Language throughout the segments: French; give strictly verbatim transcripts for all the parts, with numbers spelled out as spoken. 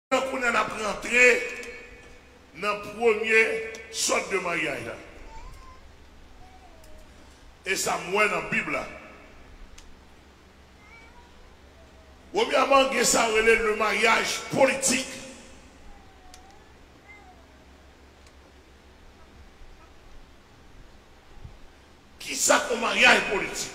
qu'on a rentré dans le premier sorte de mariage. Et ça moi dans la Bible. Premièrement, ça relève le mariage politique. Qui ça qu'un mariage politique?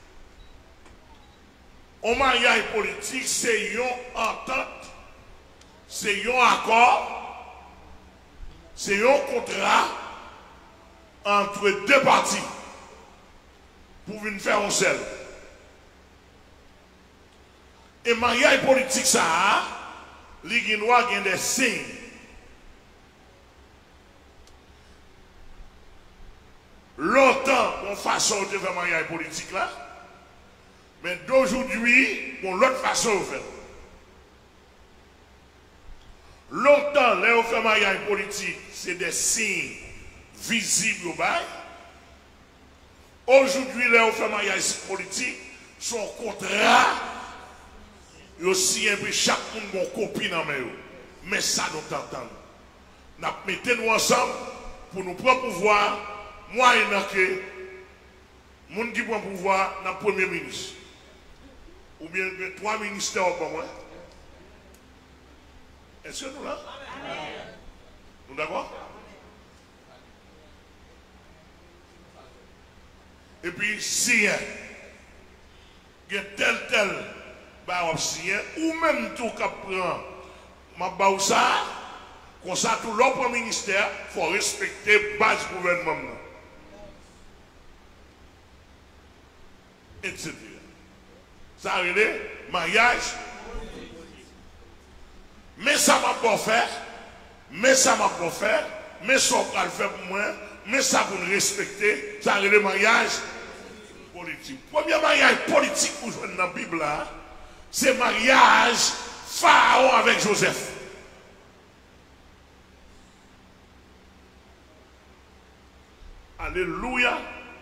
Un mariage politique, c'est une entente, c'est un accord, c'est un contrat entre deux parties pour venir faire un seul. Et le mariage politique, ça, les Guinois ont des signes. Longtemps, on façon de faire mariage politique là, mais d'aujourd'hui, on l'autre façon de faire. Longtemps, là, on fait mariage politique, c'est des signes visibles au bail. Aujourd'hui, là, on fait mariage politique, son contrat, et aussi un peu chaque monde a une copie dans le main. Mais ça, nous t'entendons. Nous mettons ensemble pour nous prendre pouvoir. Moi, il y a que les gens qui prennent pouvoir dans le premier ministre. Ou bien trois ministères pour moi. Est-ce que nous là? Nous d'accord? Et puis, si il y a tel, tel, bah, si ou même tout qui prend ma baoussa, comme ça, tout l'autre ministère, il faut respecter la base du gouvernement. et cetera. Ça a été mariage. Mais ça m'a pas fait. Mais ça m'a pas fait. Mais ça va le faire pour moi. Mais ça pour nous respecter. Ça a été mariage politique. Premier mariage politique pour jouer dans la Bible, c'est mariage Pharaon avec Joseph. Alléluia.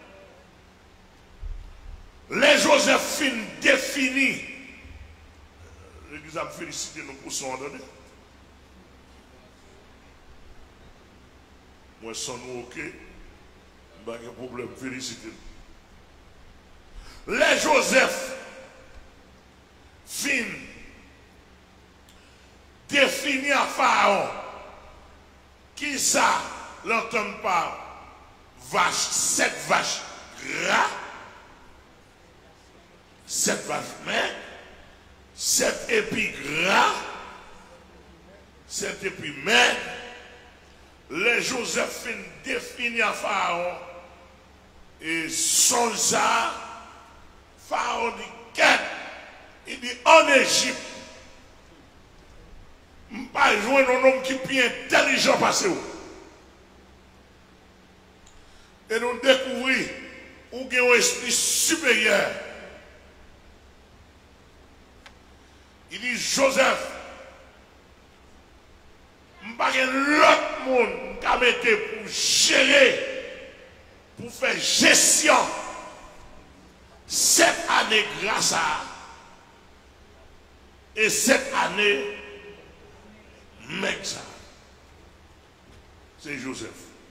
Les Joséphines définies. L'Église a félicité nous pour son donné. Moi, sans nous, ok. Pas de problème, félicité. Les Joseph fin définis à Pharaon. Qui ça l'entend pas? Vache, sept vaches gras, sept vaches maigres, sept épis gras, sept épis maigres. Les Joséphine définis à Pharaon et son ça, Pharaon dit qu'est, il dit en Égypte, je ne vais pas joindre un homme qui est plus intelligent passé où. Et nous découvrons où il y a un esprit supérieur. Il dit Joseph, je ne vais pas l'autre monde qui a mis pour gérer, pour faire gestion cette année grâce à et cette année mec ça. C'est Joseph.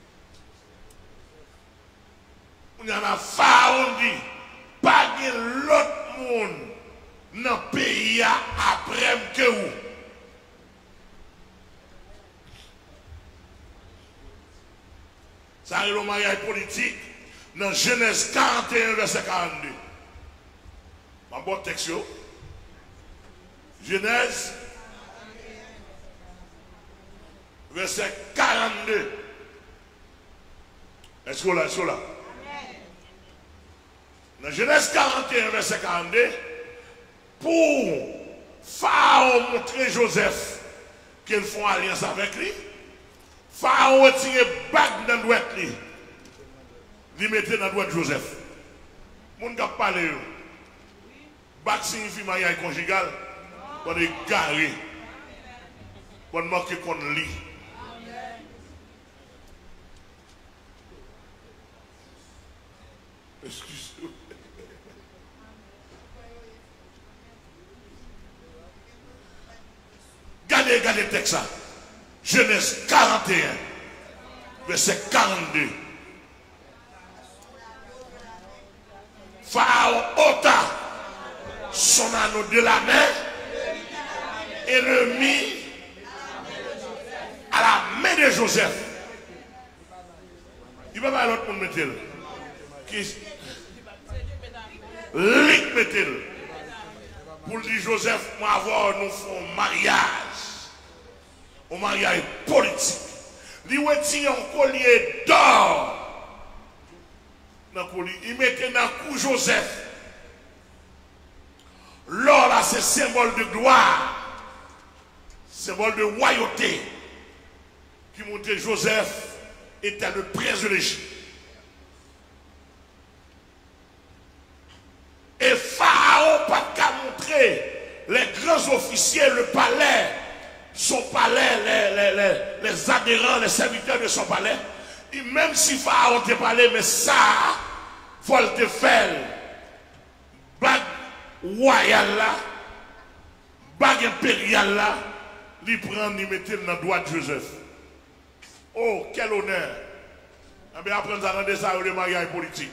Il y en a Pharaon dit, pas de l'autre monde dans le pays après que vous. Ça arrive au mariage politique dans Genèse quarante et un, verset quarante-deux. Ma bonne texte. Genèse, verset quarante-deux. Est-ce que là, est-ce que là? Dans Genèse quarante et un, verset quarante-deux, pour Pharaon montrer Joseph qu'ils font alliance avec lui, Pharaon retire bague dans le doigt de lui. Il mettait dans le doigt de Joseph. Mon gars parle. Bague signifie mariage conjugal. On est garé. On manque qu'on lit. Excusez-moi. Regardez, regardez, le texte. Genèse quarante et un, verset quarante-deux. Pharaon ôta son anneau de la main et le mit à la main de Joseph. Il va pas l'autre monde mettre. Qui Lick mettre. Pour dire Joseph, moi avoir nous un mariage. Un mariage politique. Il retire un collier d'or. Il mettait dans le cou Joseph. L'or là, c'est symbole de gloire. Symbole de royauté. Qui montrait Joseph était le prince de l'Égypte. Et Pharaon pas qu'à montrer les grands officiers, le palais, son palais, les, les, les, les adhérents, les serviteurs de son palais. Et même si Pharaon te parlait, mais ça, faut le faire. Bague royale là, bague impériale là, il prend, il met dans le doigt de Joseph. Oh, quel honneur! Eh bien, après, nous allons ça le mariage politique.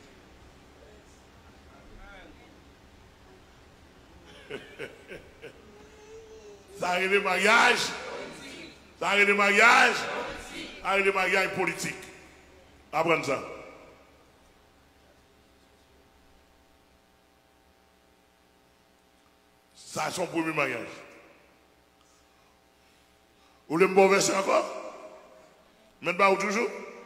Ça arrive le mariage. Ça arrive le mariage. Ça arrive le mariage politique. Apprenez ça. Ça, c'est son premier mariage. Vous voulez me bon verset encore? Maintenant, toujours.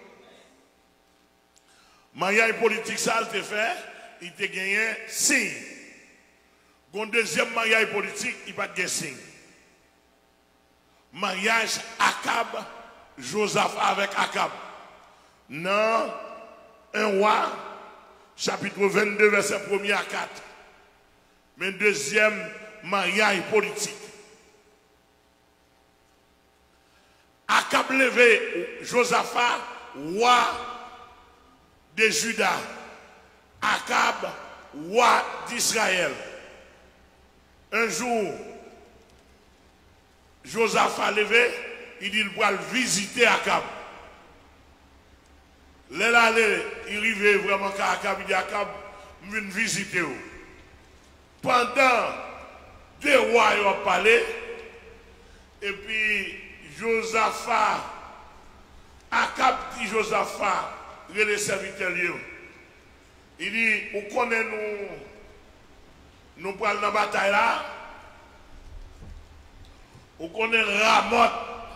Mariage politique, ça, il te fait, il te gagné signe. Mon deuxième mariage politique, il va te gagner signe. Mariage Akab, Josaph avec Akab. Dans un roi, chapitre vingt-deux, verset un à quatre. Mais deuxième mariage politique. Akab levé Josaphat, roi de Juda. Akab, roi d'Israël. Un jour, Josaphat levé, il dit qu'il va visiter Akab. Là, il arrive vraiment à Akab, il dit Akab, je viens visiter. Pendant deux rois ont parlé, et puis Josaphat, Akab dit Josaphat, les serviteurs, il dit, vous connaissez nous, nous parlons dans la bataille là, vous connaissez Ramoth,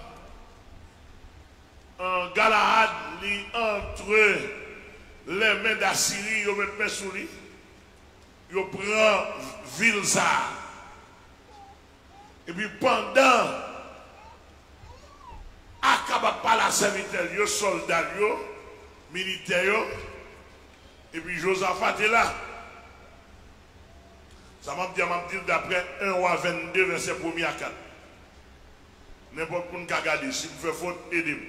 en Galahad, entre les mains d'Assyrie, ils mettent main sous lui, ils prennent Vilza. Et puis pendant Akab parle à serviteurs, les soldats, les militaires, et puis Josaphat est là. Ça m'a dit d'après un roi vingt-deux, verset un à quatre. N'importe qui a regardé, si vous faites faute, aidez-moi.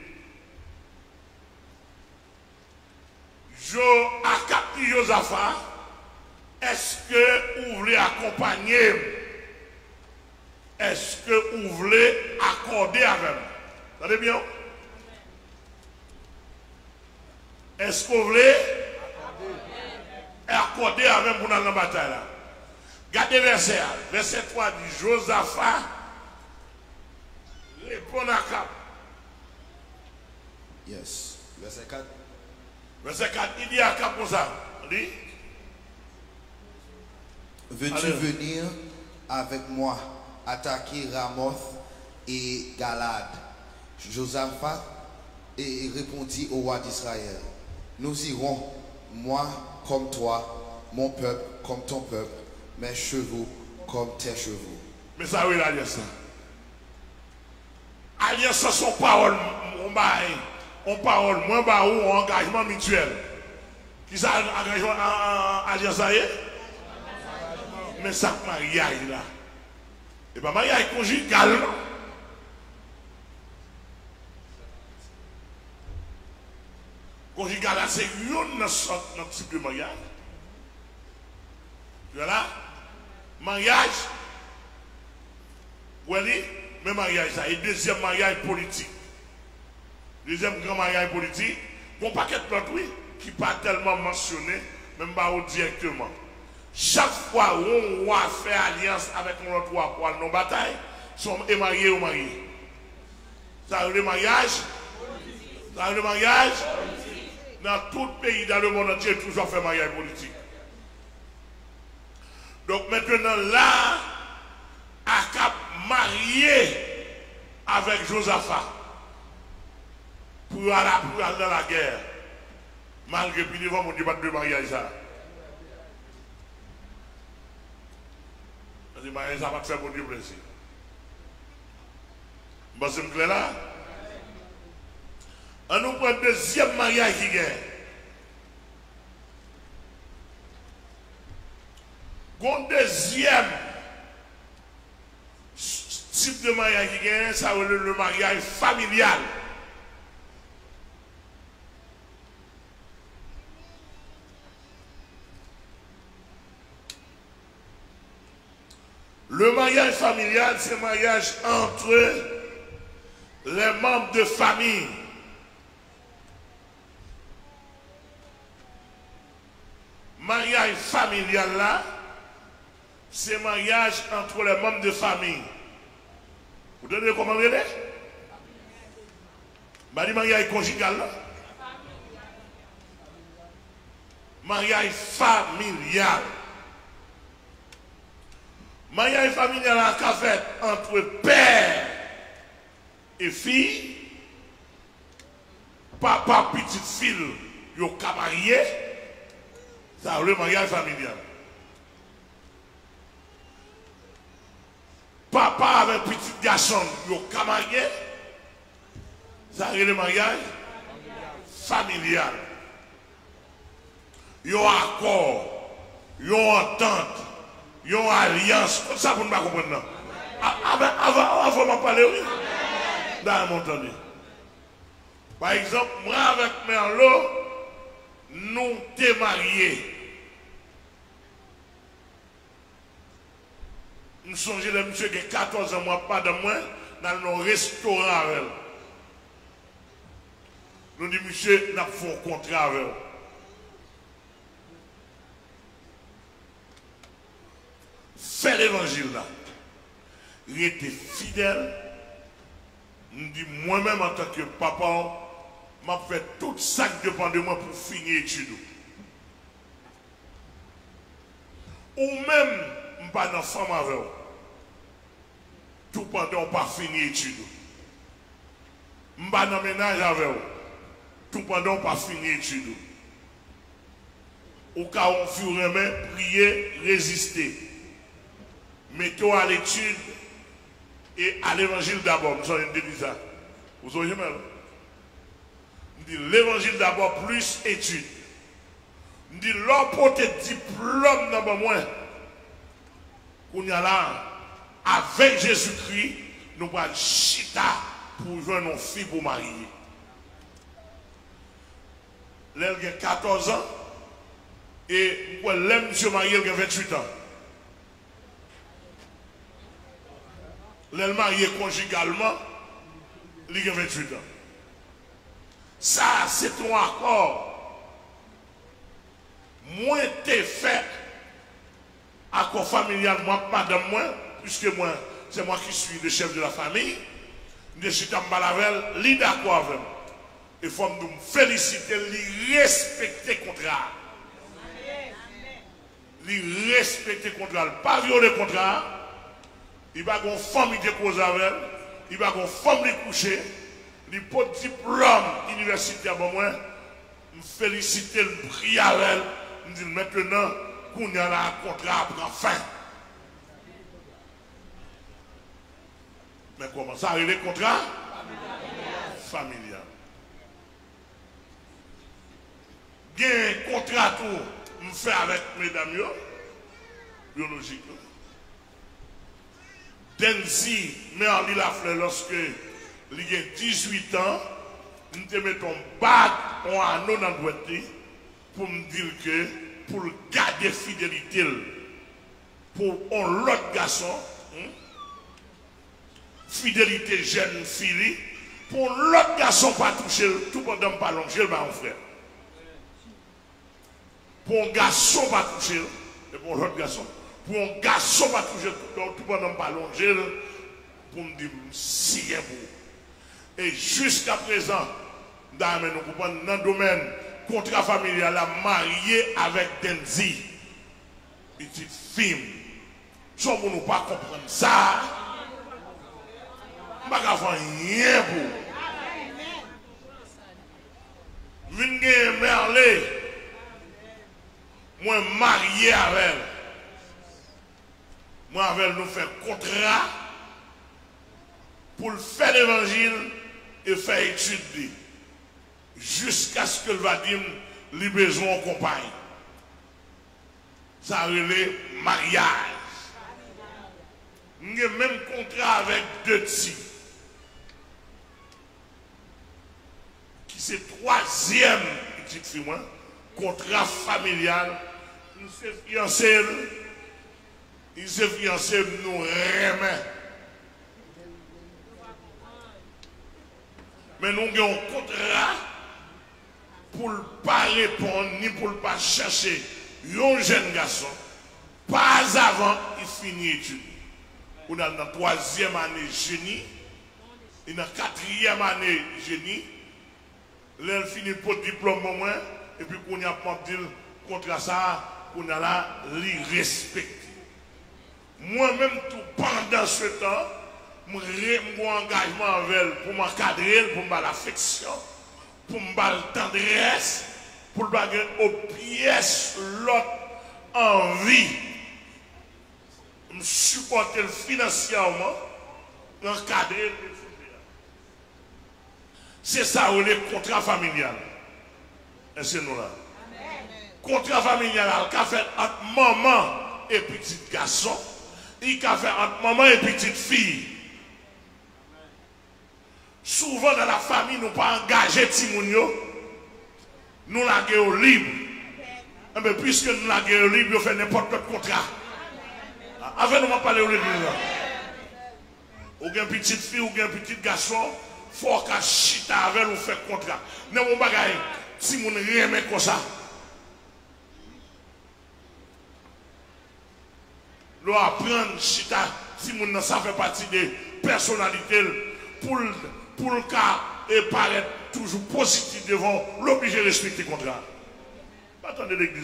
Jo Akab dit Josaphat, est-ce que vous voulez accompagner? Est-ce que vous voulez accorder avec moi? Vous entendez bien? Est-ce que vous voulez accorder avec moi dans la bataille là? Regardez verset verset trois dit Josaphat répond à Akab. Yes. Verset quatre. Verset quatre, il dit à Akab comme ça. Dit. Veux-tu venir avec moi attaquer Ramoth et Galad? Josaphat et répondit au roi d'Israël, nous irons, moi comme toi, mon peuple comme ton peuple, mes chevaux comme tes chevaux. Mais ça oui l'alliance. Alliance son parole, on bail, on parole, moi bah ou engagement mutuel. Qui ça engagement alliance ça y est? Mais ça mariage là. Et pas mariage conjugal. Conjugal là c'est une sorte de type de mariage. Voilà. Mariage. Voilà. mais mariage ça. Et deuxième mariage politique. Deuxième grand mariage politique, bon paquet de plantes, oui, qui pas tellement mentionné, même pas directement. Chaque fois où on va faire alliance avec un autre roi pour aller dans la bataille, sont mariés ou mariés. Ça le mariage, ça le mariage, dans tout pays, dans le monde entier, toujours fait mariage politique. Donc maintenant là, Akab marié avec Josaphat pour aller, pour aller dans la guerre. Malgré que devant mon débat de mariage ça. Le mariage ça va faire mon Dieu plaisir. Bon, c'est clair là? On nous prend le deuxième mariage qui gagne. Bon deuxième type de mariage qui gagne, ça c'est le mariage familial. Le mariage familial, c'est un mariage entre les membres de famille. Mariage familial là, c'est un mariage entre les membres de famille. Vous donnez comment vous dites? Le mariage conjugal là. Mariage familial. Mariage familial là qu'a fait entre père et fille, papa petite fille, yo ka marié, ça le mariage familial. Papa avec petit garçon, yo ka marié, ça le mariage familial. Yo accord, yo entente, yo alliance, comme ça pour ne pas comprendre. Avant, avant de parler, oui. Dans mon temps. Par exemple, moi avec Merlot, nous sommes mariés. Nous sommes les monsieur qui a quatorze ans, moi, pas de moi, dans nos restaurants avec. Nous disons, monsieur, nous avons un contrat avec. Faire l'évangile là. Il était fidèle. Je dis moi-même en tant que papa, je fait tout ça qui dépend de moi pour finir l'étude. Ou même, je ne suis pas dans la femme avec vous. Tout pendant que je pas fini l'étude. Je ne suis pas dans le ménage avec vous. Tout pendant que je pas fini l'étude. Au cas où on fait prier, résister. Mettez-vous à l'étude et à l'évangile d'abord. Nous avons dit ça. Vous voyez même. Nous disons l'évangile d'abord plus étude. Nous disons l'homme pour tes diplômes dans moi. Qu'on y a là, avec Jésus-Christ, nous allons chita pour jouer nos filles pour marier. Là, il a quatorze ans et là, monsieur marié, il a vingt-huit ans. L'elle marié conjugalement, il a vingt-huit ans. Ça, c'est ton accord. Moi, t'es fait accord familial, moi, pas de moi, puisque moi, c'est moi qui suis le chef de la famille. Je suis en balavel, il est d'accord avec moi. Il faut me féliciter, il respecter le contrat. Il respecter le contrat, pas violer le contrat. Il va avoir une famille de cause avec elle, il va avoir une famille couchée, il n'a pas de diplôme universitaire pour moi. Je félicite, je prie avec elle, je dis maintenant qu'on a un contrat prend fin. Mais comment ça arrive le contrat familial. Il y a un contrat que je fais avec mesdames biologiquement. Denzi, mais en la fleur, lorsque il a dix-huit ans, nous te mettons bague en anneau dans le doigt pour me dire que pour garder fidélité pour un autre garçon, hein, fidélité jeune fille, pour l'autre garçon pas toucher, tout pendant pas longer, bah mon frère. Pour un garçon pas toucher, et pour l'autre garçon, pour un garçon pas toucher, tout pendant pas longer, pour me dire si un pour. Et jusqu'à présent, nous comprenons dans le domaine contrat familial, la mariée avec Denzi, petite fille. Si on ne peut pas comprendre ça, je ne peux pas faire rien pour. Venez merler, moi marié avec elle. Moi avec elle, nous faisons contrat pour faire l'évangile et faire étude jusqu'à ce qu'elle va dire les besoins en compagne. Ça relève mariage. Nous avons même contrat avec deux petits. Qui c'est troisième petite fille, contrat familial. Nous sommes fiancés. Ils se fiancés, nous remet. Mais nous avons un contrat pour ne pas répondre ni pour ne pas chercher un jeune garçon. Pas avant, il finit l'étude. On a dans la troisième année génie, et dans la quatrième année génie, là, il finit pour le diplôme au moins, et puis qu'on a pas dit contre ça, qu'on a là, l'y respecter. Moi-même, tout pendant ce temps, mon engagement avec elle pour m'encadrer, pour me l'affection, pour me la tendresse, pour me baguer aux pièces l'autre envie. Me supporter financièrement, encadrer. C'est ça où les contrats familiales. Et c'est nous là. Contrat familial, il a fait entre maman et petit garçon, il a fait entre maman et petite fille. Souvent dans la famille, nous ne pas engagé Timounio, nous l'avons libre. Mais puisque nous l'avons libre, nous faisons n'importe quel contrat. Avec nous, on va parler au libre. Ou une petite fille ou un petit garçon, il faut qu'à chita avec nous faire contrat. Nous avons bagaille, si nous ne remet comme ça. Nous apprenons chita, si nous ne ça fait partie des personnalités pour pour le cas et paraître toujours positif devant l'obligé de respecter le contrat. Attendez l'église.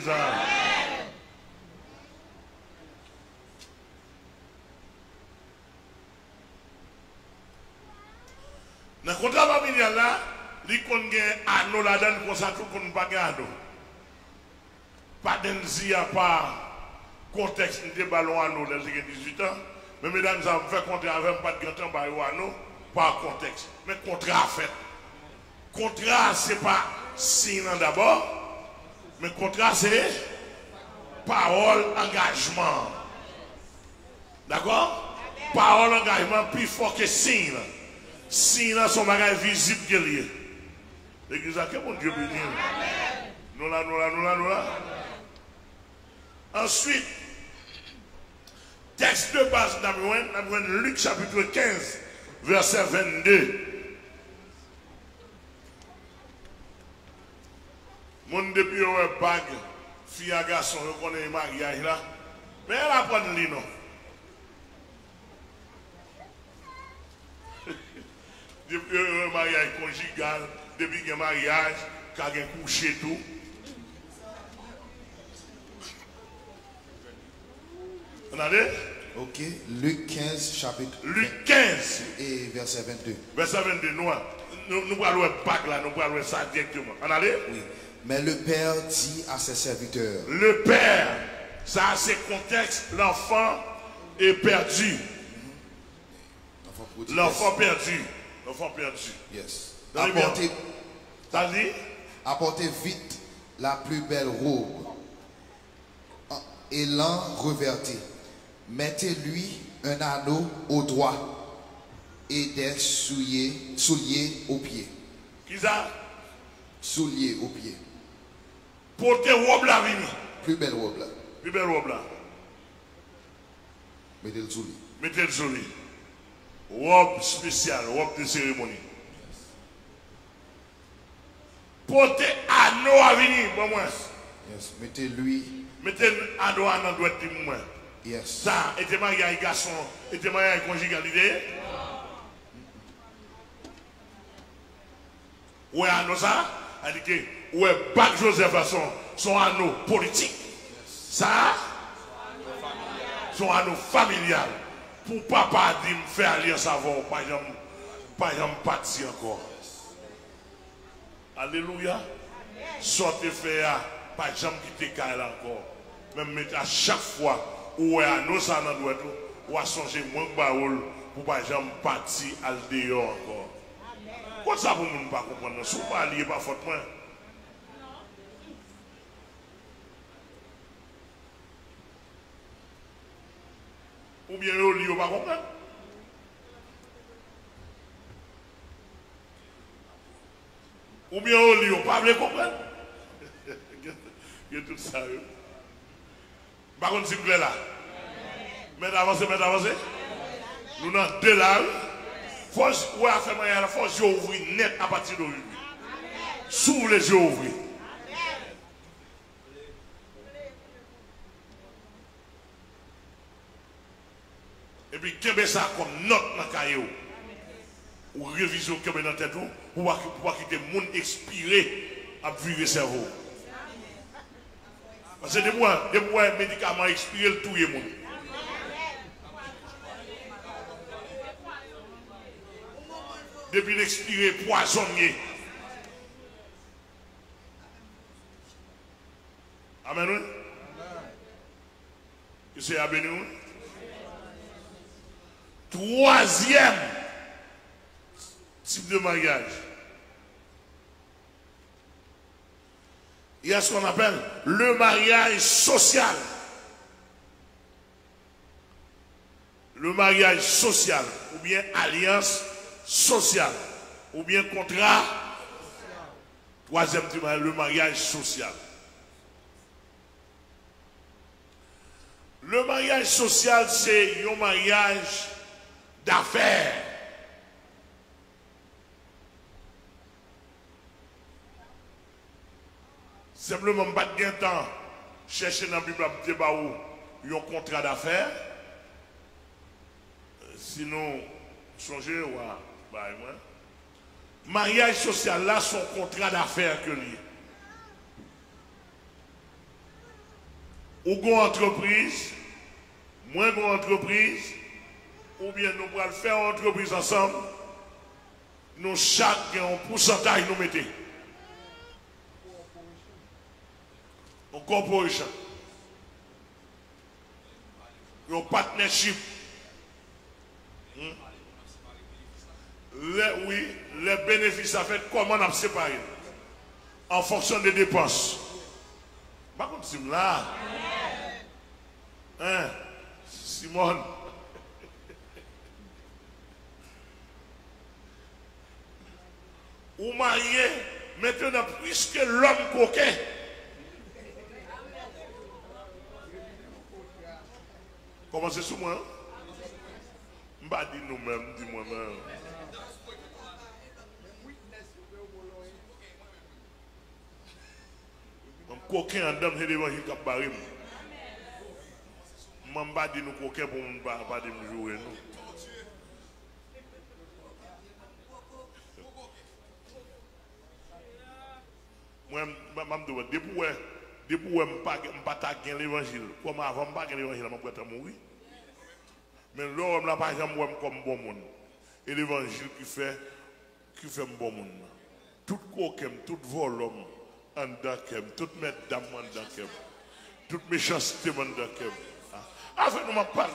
Dans le contrat familial là, il y a un anneau là-dedans comme ça, qu'on ne pas gagner. Pas d'enzi à part contexte de ballon à nous, j'ai dix-huit ans. Mais mesdames, ça me fait contrat avec pas de grand temps, bah, nous. Pas contexte, mais contrat fait. Contrat, ce n'est pas signe d'abord, mais contrat, c'est parole, engagement. D'accord? Parole, engagement, plus fort que signe. Signe, c'est un bagage visible que lié. L'église a que mon Dieu béni. Nous là, nous là, nous là, nous là. Ensuite, texte de base, nous avons Luc chapitre quinze. Verset vingt-deux. Mon depuis un bague, fille à garçon, je connais le mariage là. Mais elle apprend le non. Depuis un mariage conjugal, depuis un mariage, quand il y a un couché tout. Vous entendez? Ok, Luc quinze, chapitre. Luc quinze. Et verset vingt-deux. Verset vingt-deux, nous, nous, nous parlons de Pâques là, nous parlons de ça directement. En allez? Oui. Mais le Père dit à ses serviteurs. Le Père, ça c'est contexte, l'enfant est perdu. Mm-hmm. L'enfant perdu. L'enfant perdu. Yes. Apportez, ça dit? Apportez vite la plus belle robe et l'en revêtez. Mettez-lui un anneau au doigt et des souliers, souliers aux pieds. Qui ça? Souliers aux pieds. Portez robe là, vini. Plus belle robe là. Plus belle robe là. Mettez le soulier. Mettez le soulier. robe spéciale, robe de cérémonie. Portez anneau à venir, bon moins. Yes, mettez-lui. Mettez anneau à notre droite de moi. Yes. Ça, était marié avec garçon, était marié avec conjugalité. Ouais, anneau ça, elle dit que, ouais, Bac Joseph a son, son anneau politique. Ça, son anneau familial. Pour papa dire me faire alliance avant, pas jamais, pas jamais parti encore. Alléluia. Sortez faire, pas jamais quitter Kael encore. Même à chaque fois où à nous ça dans doit ou à songer moins baoul pour pas jamais partir al dehors encore. Quoi ça pour nous pas comprendre? Si vous pas lié pas faute moi. Ou bien au lié pas comprendre? Ou bien au lieu, pas voulez comprendre? Il y a tout ça. Par contre, s'il vous plaît là. Mettez avancez, mettez avancez. Nous avons deux là. Force, ouais, à faire la force, yeux ouvrir net à partir d'aujourd'hui. Sous les yeux ouverts. Et puis, qu'est-ce ça comme note dans le caillou? Ou révision que dans la tête ou pour quitter le monde expiré à vivre le cerveau. Parce que des mois, des mois, médicaments expirés, le tout le monde. Depuis l'expiré, poisonnier. Amen. Que c'est à béni. Troisième type de mariage. Il y a ce qu'on appelle le mariage social. Le mariage social, ou bien alliance sociale, ou bien contrat. Troisième type, le mariage social. Le mariage social, c'est un mariage d'affaires. Simplement, pas de temps, chercher dans la Bible un contrat d'affaires. Sinon, songez, ouais, bah, moi. Mariage social, là, son contrat d'affaires que lié. Ou une entreprise, moins une entreprise, ou bien nous pourrons faire une entreprise ensemble, nous chaque un pourcentage nous mettons. En corporation, en partnership. Hmm? Les, oui, les bénéfices, ça fait comment on a séparé en fonction des dépenses. Par contre, c'est là. Hein? Simone. Ou marié, maintenant, puisque l'homme coquin. Comment c'est sous moi? Je ne vais pas dire nous-mêmes, dis-moi même. Un coquin en dame, c'est l'évangile qui a barré. Je ne vais pas dire nous coquins pour ne pas dire nous jouer. Moi, je me dis, depuis que je ne pas gagner l'évangile, comme avant, je ne pas gagner l'évangile, je vais mourir. Mais l'homme n'a pas jamais comme bon monde. Et l'évangile qui fait, qui fait un bon monde. Tout coquin, tout volum, en dakem, toute mesdames en dakem, toute méchanceté en dakem. Ah, fait, nous m'en parle.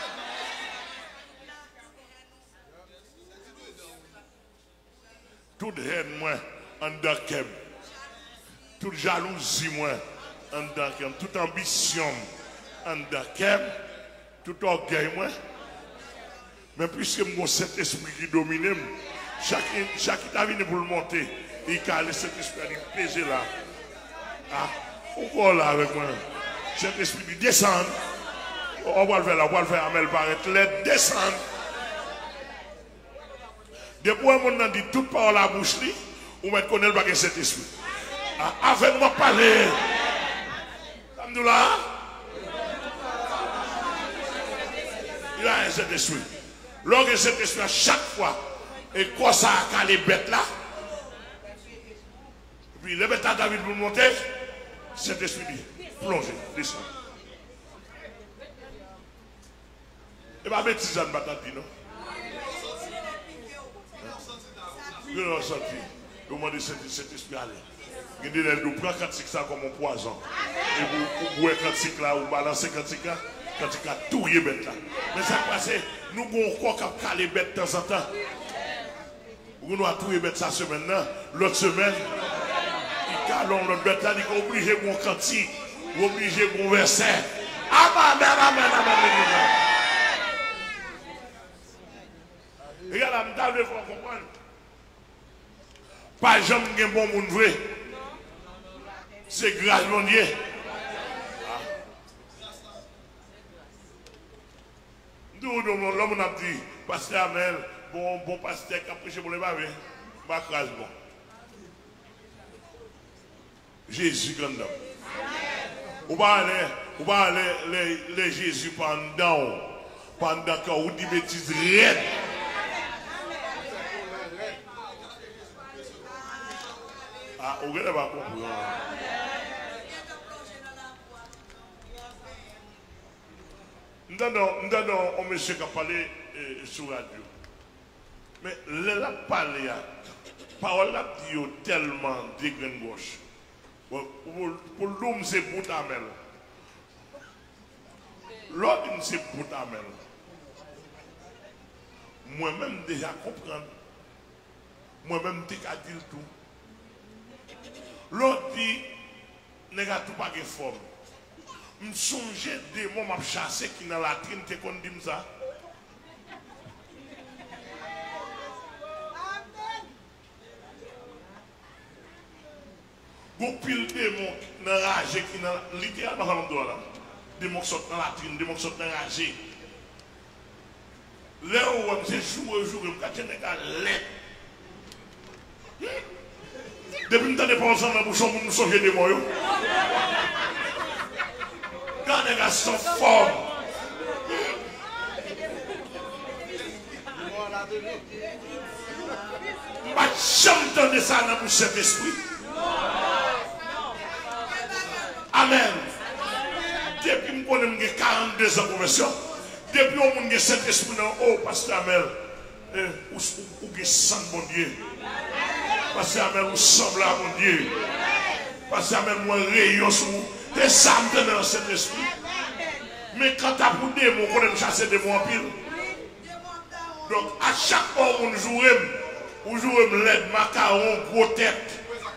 Toute haine, moi, en dakem. Toute jalousie, moi, en dakem. Toute ambition, en dakem. Tout orgueil, moi. Mais puisque mon cet esprit qui domine, chaque chaque qui venu pour le monter, il a laissé cet esprit peser là. Ah, pourquoi là avec moi? Cet esprit qui descend. On va le faire là, on va le faire, Amel paraître, les descendre. Depuis un monde dit toute parole à la bouche, ou mettre connaître pas que cet esprit. Avec moi parler. Alhamdoulilah. Il a un cet esprit. Lorsque cet esprit, à chaque fois, et quoi ça a les bêtes là, puis les bêtes à David pour monter, cet esprit dit, plongez, descend. Et pas bêtise à ne pas dire, non? Je l'ai sorti. Je demande cet esprit aller. Je dis, nous prenons cantique ça comme un poison. Et vous boivez cantique là, vous balancez cantique là, cantique là, tout est bête là. Mais ça passe, nous avons encore qu'à caler bête de temps en temps. Nous avons tout bête ça semaine là, l'autre semaine, ils calent l'autre bête là, ils sont obligés de mon cantique, ils sont obligés de mon verset. Amen, amen, amen, amen. Regarde, je vais vous comprendre. Pas jamais un bon monde vrai. C'est grâce mon Dieu. Nous, l'homme a dit, pasteur Amel, bon, bon pasteur qui a prêché pour les bavés, ma crase bon. Jésus grand homme. Ou pas aller, ou pas aller, les, les Jésus pendant, pendant qu'on dit bêtises raides. Ah, vous n'avez pas compris. Nous avons un monsieur qui a parlé sur la radio. Mais là, a parlé, la parole a dit tellement de graines gauche. Pour l'homme, c'est pour ta mère. L'autre, c'est pour ta mère. Moi-même, déjà comprendre. Moi-même, je dis tout. L'autre dit, n'est pas tout pas de forme. Je songe des mots m'a chassé qui dans la trine, tu qu'on dit ça. Bon pile des mots dans la rage qui dans littéralement dans l'endroit là. Des mots sortent dans la trine, des mots sortent dans la rage. Là où on se joue, joue, on a des gars laids. Depuis que nous avons ensemble dans la bouche, nous sommes des mots. Quand les gars sont forts. Je ne vais jamais entendre ça dans la bouche de cet esprit. Amen. Depuis que j'ai quarante-deux ans de conversion, depuis que j'ai cet esprit dans oh, pasteur Amel, ou que sang mon Dieu. Pasteur Amel, ou semble à mon Dieu. Pasteur Amel, moi rayon sur vous. Et ça me donne dans cet esprit. Mais quand tu as pour des mots, on aime chasser des mots en pile. Donc à chaque fois qu'on joue, on joue l'aide, macaron, gros tête.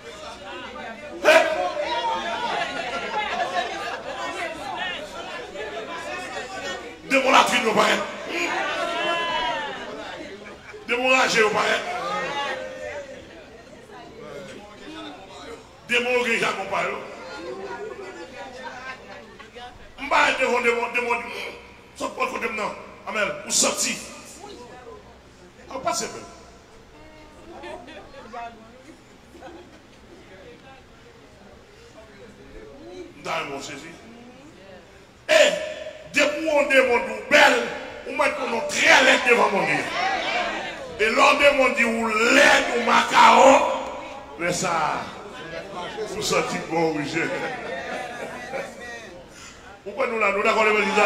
De mon latrine au paraît. De mon ragé au paraît. De mon orgueil à mon paraît. Je vais devant devant devant son pote côté maintenant. Amen. Ou sorti. On passe peu. Dans mon saisi. Et depuis on demande belle, on met qu'on très laid devant mon Dieu. Et l'on demande ou laid ou macaron. Mais ça, vous sortez bon rouge. Pourquoi nous l'avons d'accord le président?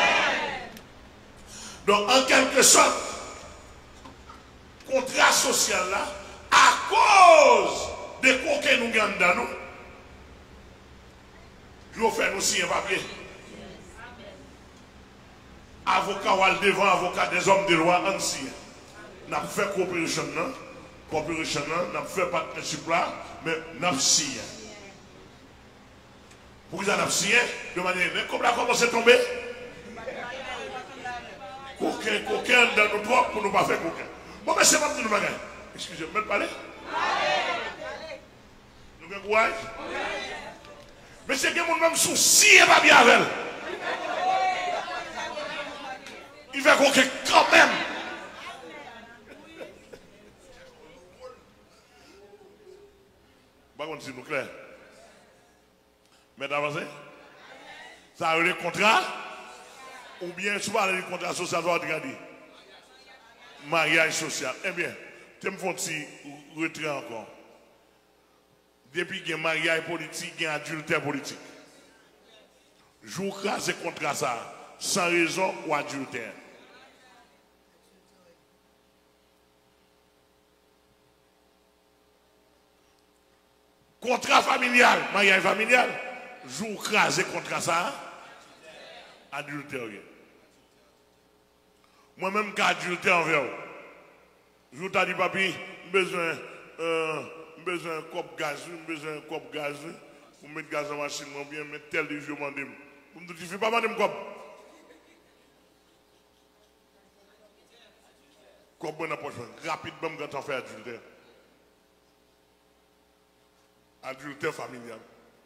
Donc en quelque sorte, contrat social là, à cause de coquins nous gagnons dans nous, nous faisons nous signer un papier. Avocat ou al devant avocat des hommes de loi anciens. Nous avons fait coopération, coopération, nous avons fait partnership là, mais nous avons signé. Pour qu'ils aient signé, de manière, mais comme là commence à tomber, coquin, coquin dans nos trois pour ne pas faire coquin. Bon, mais c'est pas de nous bagaille. Excusez-moi, me parler? Nous avons courage? Mais c'est que mon même souci n'est pas bien avec elle. Il va coquin quand même. Par contre, c'est nous clair. Mais d'avancez. Ça a le contrat. Ou bien, souvent, le contrat social, va regarder. Mariage social. Eh bien, tu me fais un petit retrait encore. Depuis qu'il y a mariage politique, il y a adultère politique. Je vous crase contre ça, sans raison ou adultère. Contrat familial, mariage familial, je vous crase contre ça, adultère. Moi-même, qui adultère envers vous. Je vous ai dit, papi, j'ai besoin euh, besoin d'un cop gaz, j'ai besoin d'un cop gaz, pour mettre gaz en machine, ou bien mettre tel de jeu, mandem. Vous me dites, il ne faut pas demander cop. Cop, bon, approche, rapidement, quand on fait adultère. Adultère familial.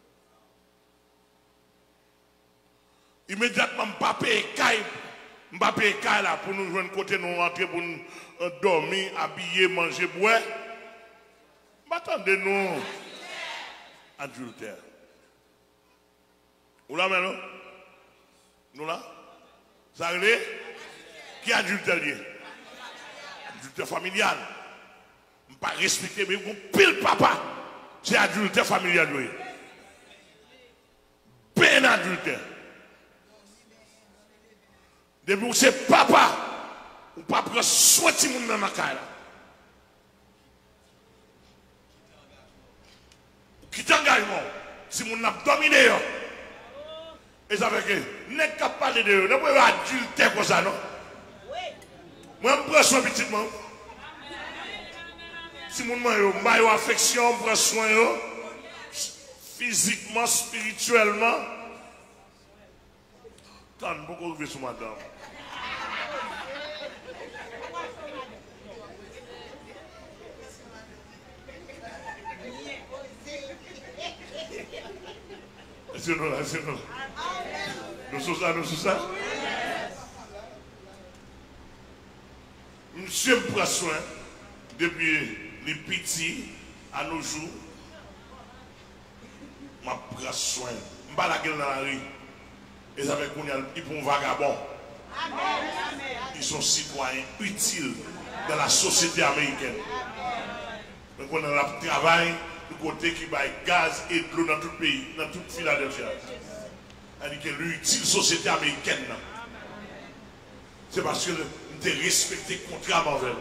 Immédiatement, je ne pas payer caille. Je ne pas payer caille là pour nous jouer de côté, nous rentrer pour nous euh, dormir, habiller, manger, boire. Attendez-nous. Adultère. Où là maintenant? Nous là? Ça allait? Qui est adultère lié? Adultère familial. Je ne pas respecter, mais vous pile papa. C'est adultère familial. Ben adultère. Depuis que c'est papa, ou pas prendre soin de monde dans la caille. Qui t'engagement, si mon a dominé, et ça fait que, n'est qu'à parler de eux, ne pouvez pas adultère comme ça, non? Moi, je prends soin petitement. Si mon maillot, maillot affection, prend soin, physiquement, spirituellement. Tant beaucoup de sur madame. C'est nous là, c'est nous là. Nous sommes ça, nous sommes ça. Monsieur me prend soin depuis les petits à nos jours. Je prends soin. Je ne pas la gueule dans la rue. Et ça fait qu'on ils sont vagabonds. Ils sont citoyens utiles dans la société américaine. Donc on a le travail du côté qui baille gaz et de l'eau dans tout le pays, dans toute Philadelphie. C'est-à-dire que l'utile société américaine. C'est parce que nous avons respecté le contrat envers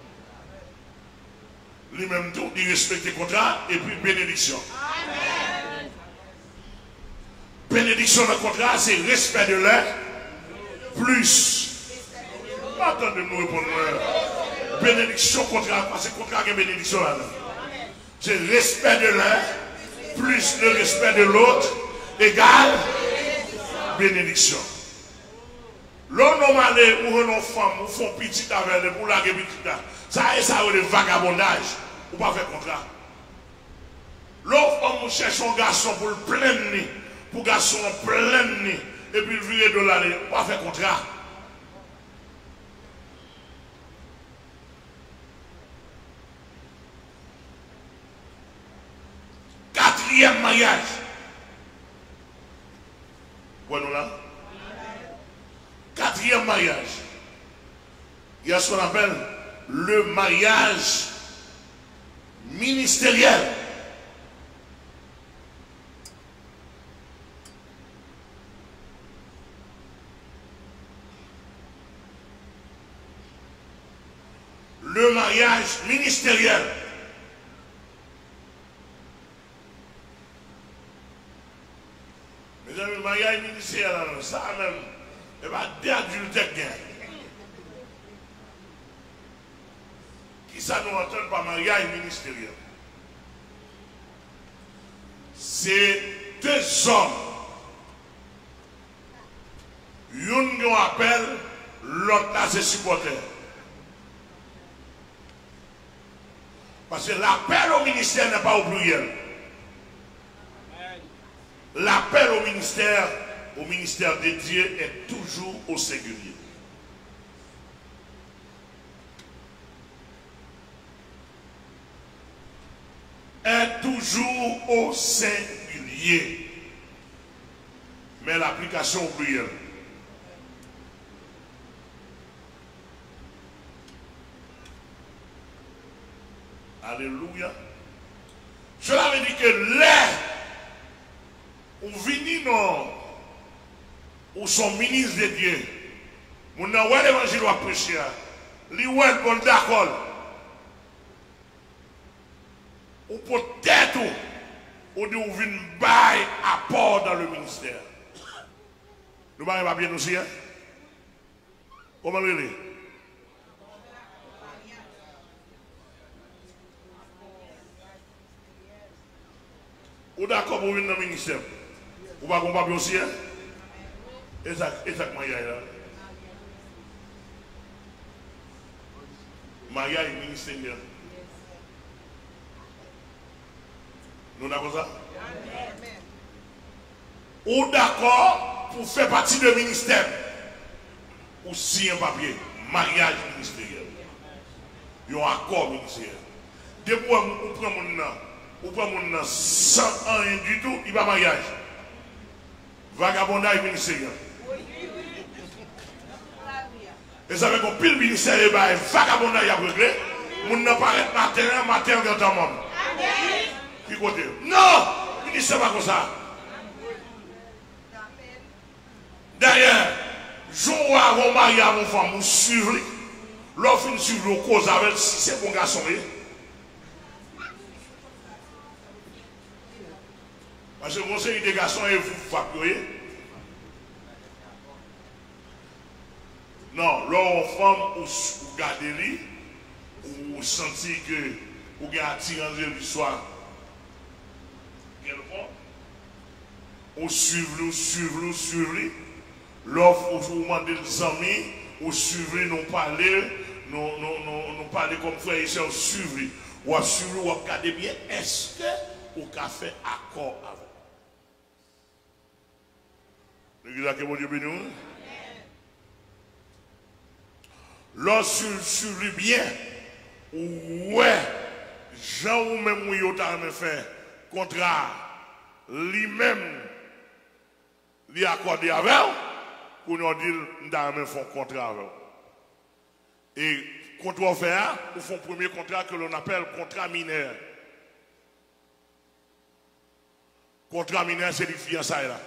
nous. Lui-même tout, il respecte le contrat et puis bénédiction. Amen. Bénédiction dans le contrat, c'est respect de l'un plus. Attendez-nous répondre. Bénédiction contrat, parce que le contrat est bénédiction là-dedans. C'est respect de l'un plus le respect de l'autre égale bénédiction. L'homme normal ou une femme ou font petit avec les pour la petit ça et ça le vagabondage ou pas faire contrat. L'autre femme cherche un garçon pour le plein nez, pour garçon plein nez et puis virer de l'année, ou pas faire contrat. Quatrième mariage. Voilà là. Quatrième mariage. Il y a ce qu'on appelle le mariage ministériel. Le mariage ministériel. Mes amis, le mariage ministériel, ça même, il va des adultères. Qui ça nous entend par mariage ministériel? C'est deux hommes. Une nous appelle, l'autre là c'est supporter. Parce que l'appel au ministère n'est pas au pluriel. L'appel au ministère, au ministère de Dieu est toujours au singulier. est toujours au singulier. Mais l'application au pluriel. Alléluia. Cela veut dire que là, où venez non, où sont ministres de Dieu, où n'a pas l'évangile à prêcher, li ouais bon d'accord. Ou peut-être ou de ou venir bailler apport dans le ministère. Nous n'avons pas bien aussi, hein? Comment le dire? Ou d'accord pour venir dans le ministère? Ou pas qu'on va bien aussi, hein? Exactement, il y a là. Maria est ministériel. Nous d'accord ça? Ou d'accord pour faire partie du ministère? Ou si un papier, mariage ministériel. Il y a un accord ministériel. Depuis où on prend mon nom, on prend mon nom sans rien du tout, il va mariage. Vagabondage ministériel. Et ça veut dire que pile ministère est vagabondage à régler. Mon nom paraît matin, matin dans ton monde. Qui côté? Non! Le ministère n'est pas comme ça. D'ailleurs, jour avant marié à mon femme, vous suivez. L'offre une suivre le cause avec si c'est bon garçon. Parce que le conseil des garçons est vous facturez. Non, l'homme femme ou gardez-lui, ou senti que vous avez attiré le soir. Ou suivre, ou suivre, ou suivre. L'offre, ou vous demandez des amis, ou suivre, nous parler, nous, nous, nous, nous parler comme frère et soeur, suivre. Ou suivre, ou regarder bien, est-ce que vous avez fait accord avec? L'église a que mon Dieu béni. Lorsque suivre bien, ouais, Jean ou même où il a fait contrat, lui-même, lui accordé avec pour nous dire nous avons fait un contrat avec. Et quand on fait un, on fait un premier contrat que l'on appelle contrat mineur. Contrat mineur, c'est les fiançailles là.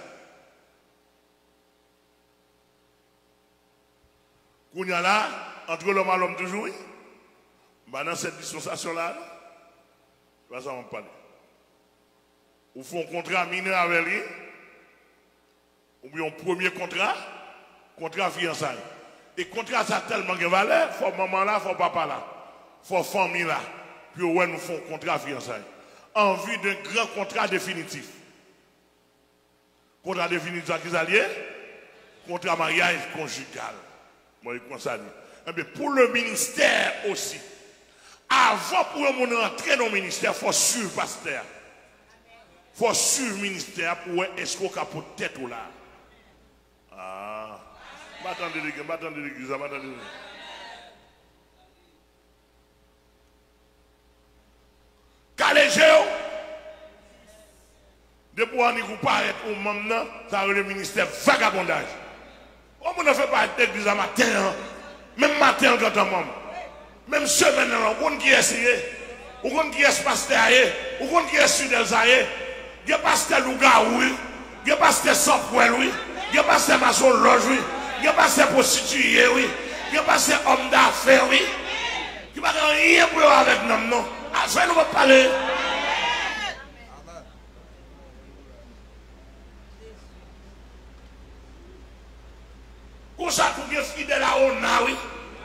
Quand on y a là, entre l'homme et l'homme toujours, dans cette dispensation là, je vais en parler. Ou font un contrat mineur avec lui, ou bien un premier contrat, contrat fiançailles. Et contrat ça a tellement de valeur, il faut maman là, il faut papa là, il faut famille là, puis ouais, nous faisons un contrat fiançailles. En vue d'un grand contrat définitif. Contrat définitif à qui alliés? Contrat mariage conjugal. Moi, je pense ça. Mais pour le ministère aussi, avant pour mon entrer dans le ministère, il faut suivre le pasteur. Il faut suivre le ministère pour voir est-ce qu'on a pour tête ou là. Ah. M'attendez l'église, m'attendez l'église, m'attendez l'église. Calégéo. Depuis qu'on y paraît au moment, ça a le ministère vagabondage. On ne fait pas l'église à matin, même matin quand on membre. Même semaine, on qui est essayé, on qui est pasteur, on qui est sudel, il y a pasteur Louga, oui, il y a pasteur Sopwell, oui, il y a pasteur Maçon Loge, oui, il y a pasteur prostitué, oui, il y a pasteur homme d'affaires, oui, qui n'a rien pour avec nous, non. Après, nous allons parler. Pour ça, pour que fidèle à on oui.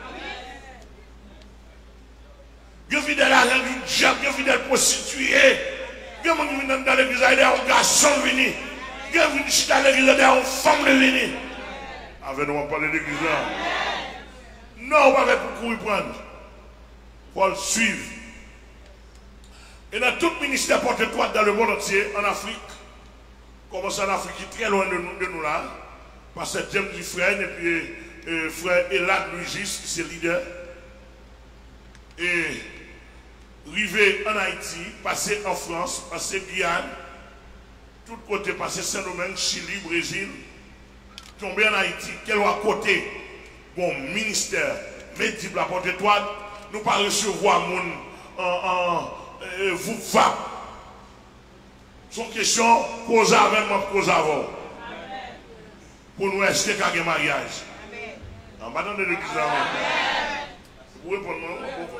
Que fidèle à un diable, que fidèle prostitué. Que mon qui vient dans l'église, il y a un garçon venu. Que vient dans l'église, il y a une femme venu. Avec nous, on parle de l'église là. Non, on va pour courir prendre. Il faut le suivre. Et dans tout ministère porte-étoile dans le monde entier, en Afrique, comme ça en Afrique, qui est très loin de nous, de nous là. Parce que James Dufresne et puis euh, frère Elad Louis, c'est leader. Et arriver en Haïti, passer en France, passer Guyane, tout côté, passer Saint-Domingue, Chili, Brésil, tomber en Haïti, quel à côté, bon ministère, médical à portée toile, nous pas recevoir mon en, en euh, vous va. Son question, cause avec moi, cause avant. Pour nous rester qu'à un mariage. En bas de l'église avant. Vous répondez moi?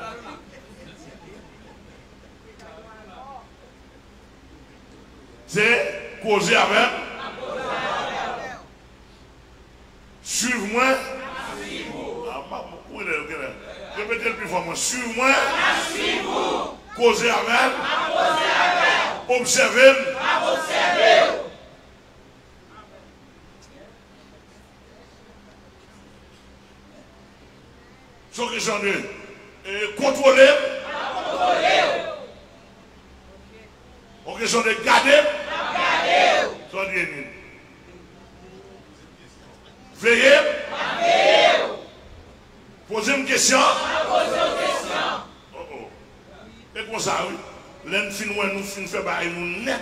C'est causer avec. Suive-moi. Répétez le plus fort. Suive-moi. Causer avec. Observez. Son question de contrôler. En question de garder. Son dit veillez. Posez une question. Oh oh. Et comme ça, oui. L'un fin nous fin fait bailler nous net.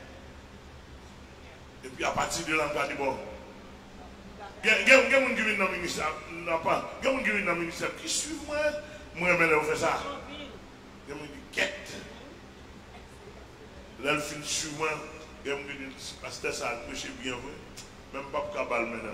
Et puis à partir de là, on va dire bon. Il y a des gens qui viennent dans le ministère. Il y a des gens qui viennent dans le ministère qui suivent moi. Moi, je fais ça. Il y a des gens qui disent quête. L'un fin suivre moi. Il y a des gens qui disent parce que ça a prêché bien vrai. Même pas pour cabal maintenant.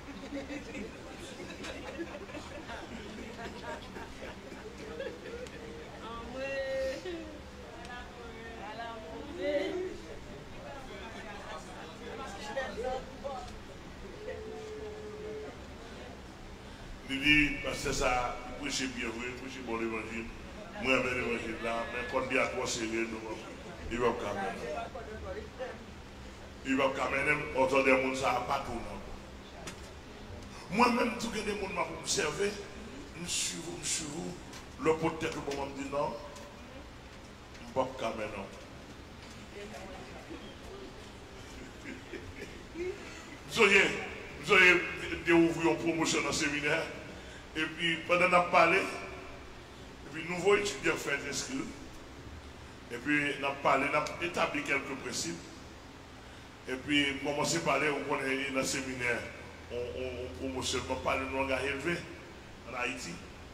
Il dit, parce que ça, il prêche bien vrai, il prêche bon l'évangile. Moi, je vais l'évangile là, mais quand il y a trois sérieux, il va pas mener. Il va pas mener, autour des gens, ça n'a pas tout. Moi-même, tout le monde m'a observé, je suis vous, je suis vous. Le peut-être que moi, me dit non, je ne vais pas mener. Vous avez déouvert une promotion dans le séminaire. Et puis, pendant qu'on a parlé, et puis, nouveau étudiant fait inscrire. Et puis, on a parlé, on a établi quelques principes. Et puis, commencer à parler, on connaît dans le séminaire, on, on, on promotionne, on parle de langage élevé en Haïti.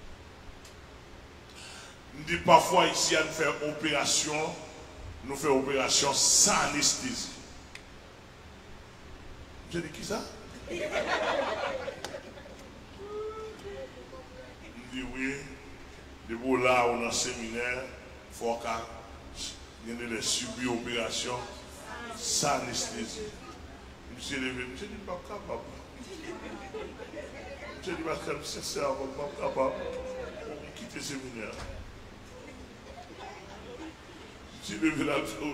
On dit parfois ici, on fait opération, nous faisons opération sans anesthésie. Je dis qui ça? On dit oui, depuis là, on a un séminaire, il faut qu'il y ait des subi-opérations sans anesthésie. Je me suis levé, je me suis dit, pas capable. Je me suis dit, parce que c'est ça, pas capable. On quitte le séminaire. Je me suis levé là,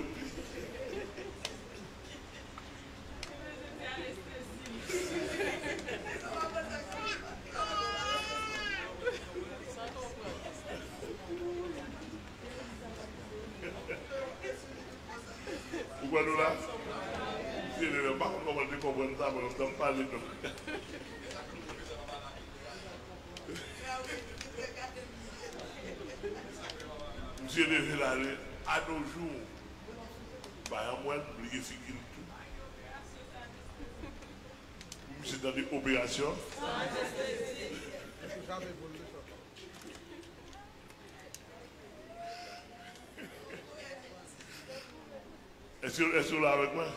pourquoi nous là? Je ne sais pas comment tu comprends ça, mais on ne pas parler de nous. Monsieur devait aller à nos jours. Par moi, oublier figure tout. Monsieur dans des opérations. Est-ce que vous êtes là avec moi?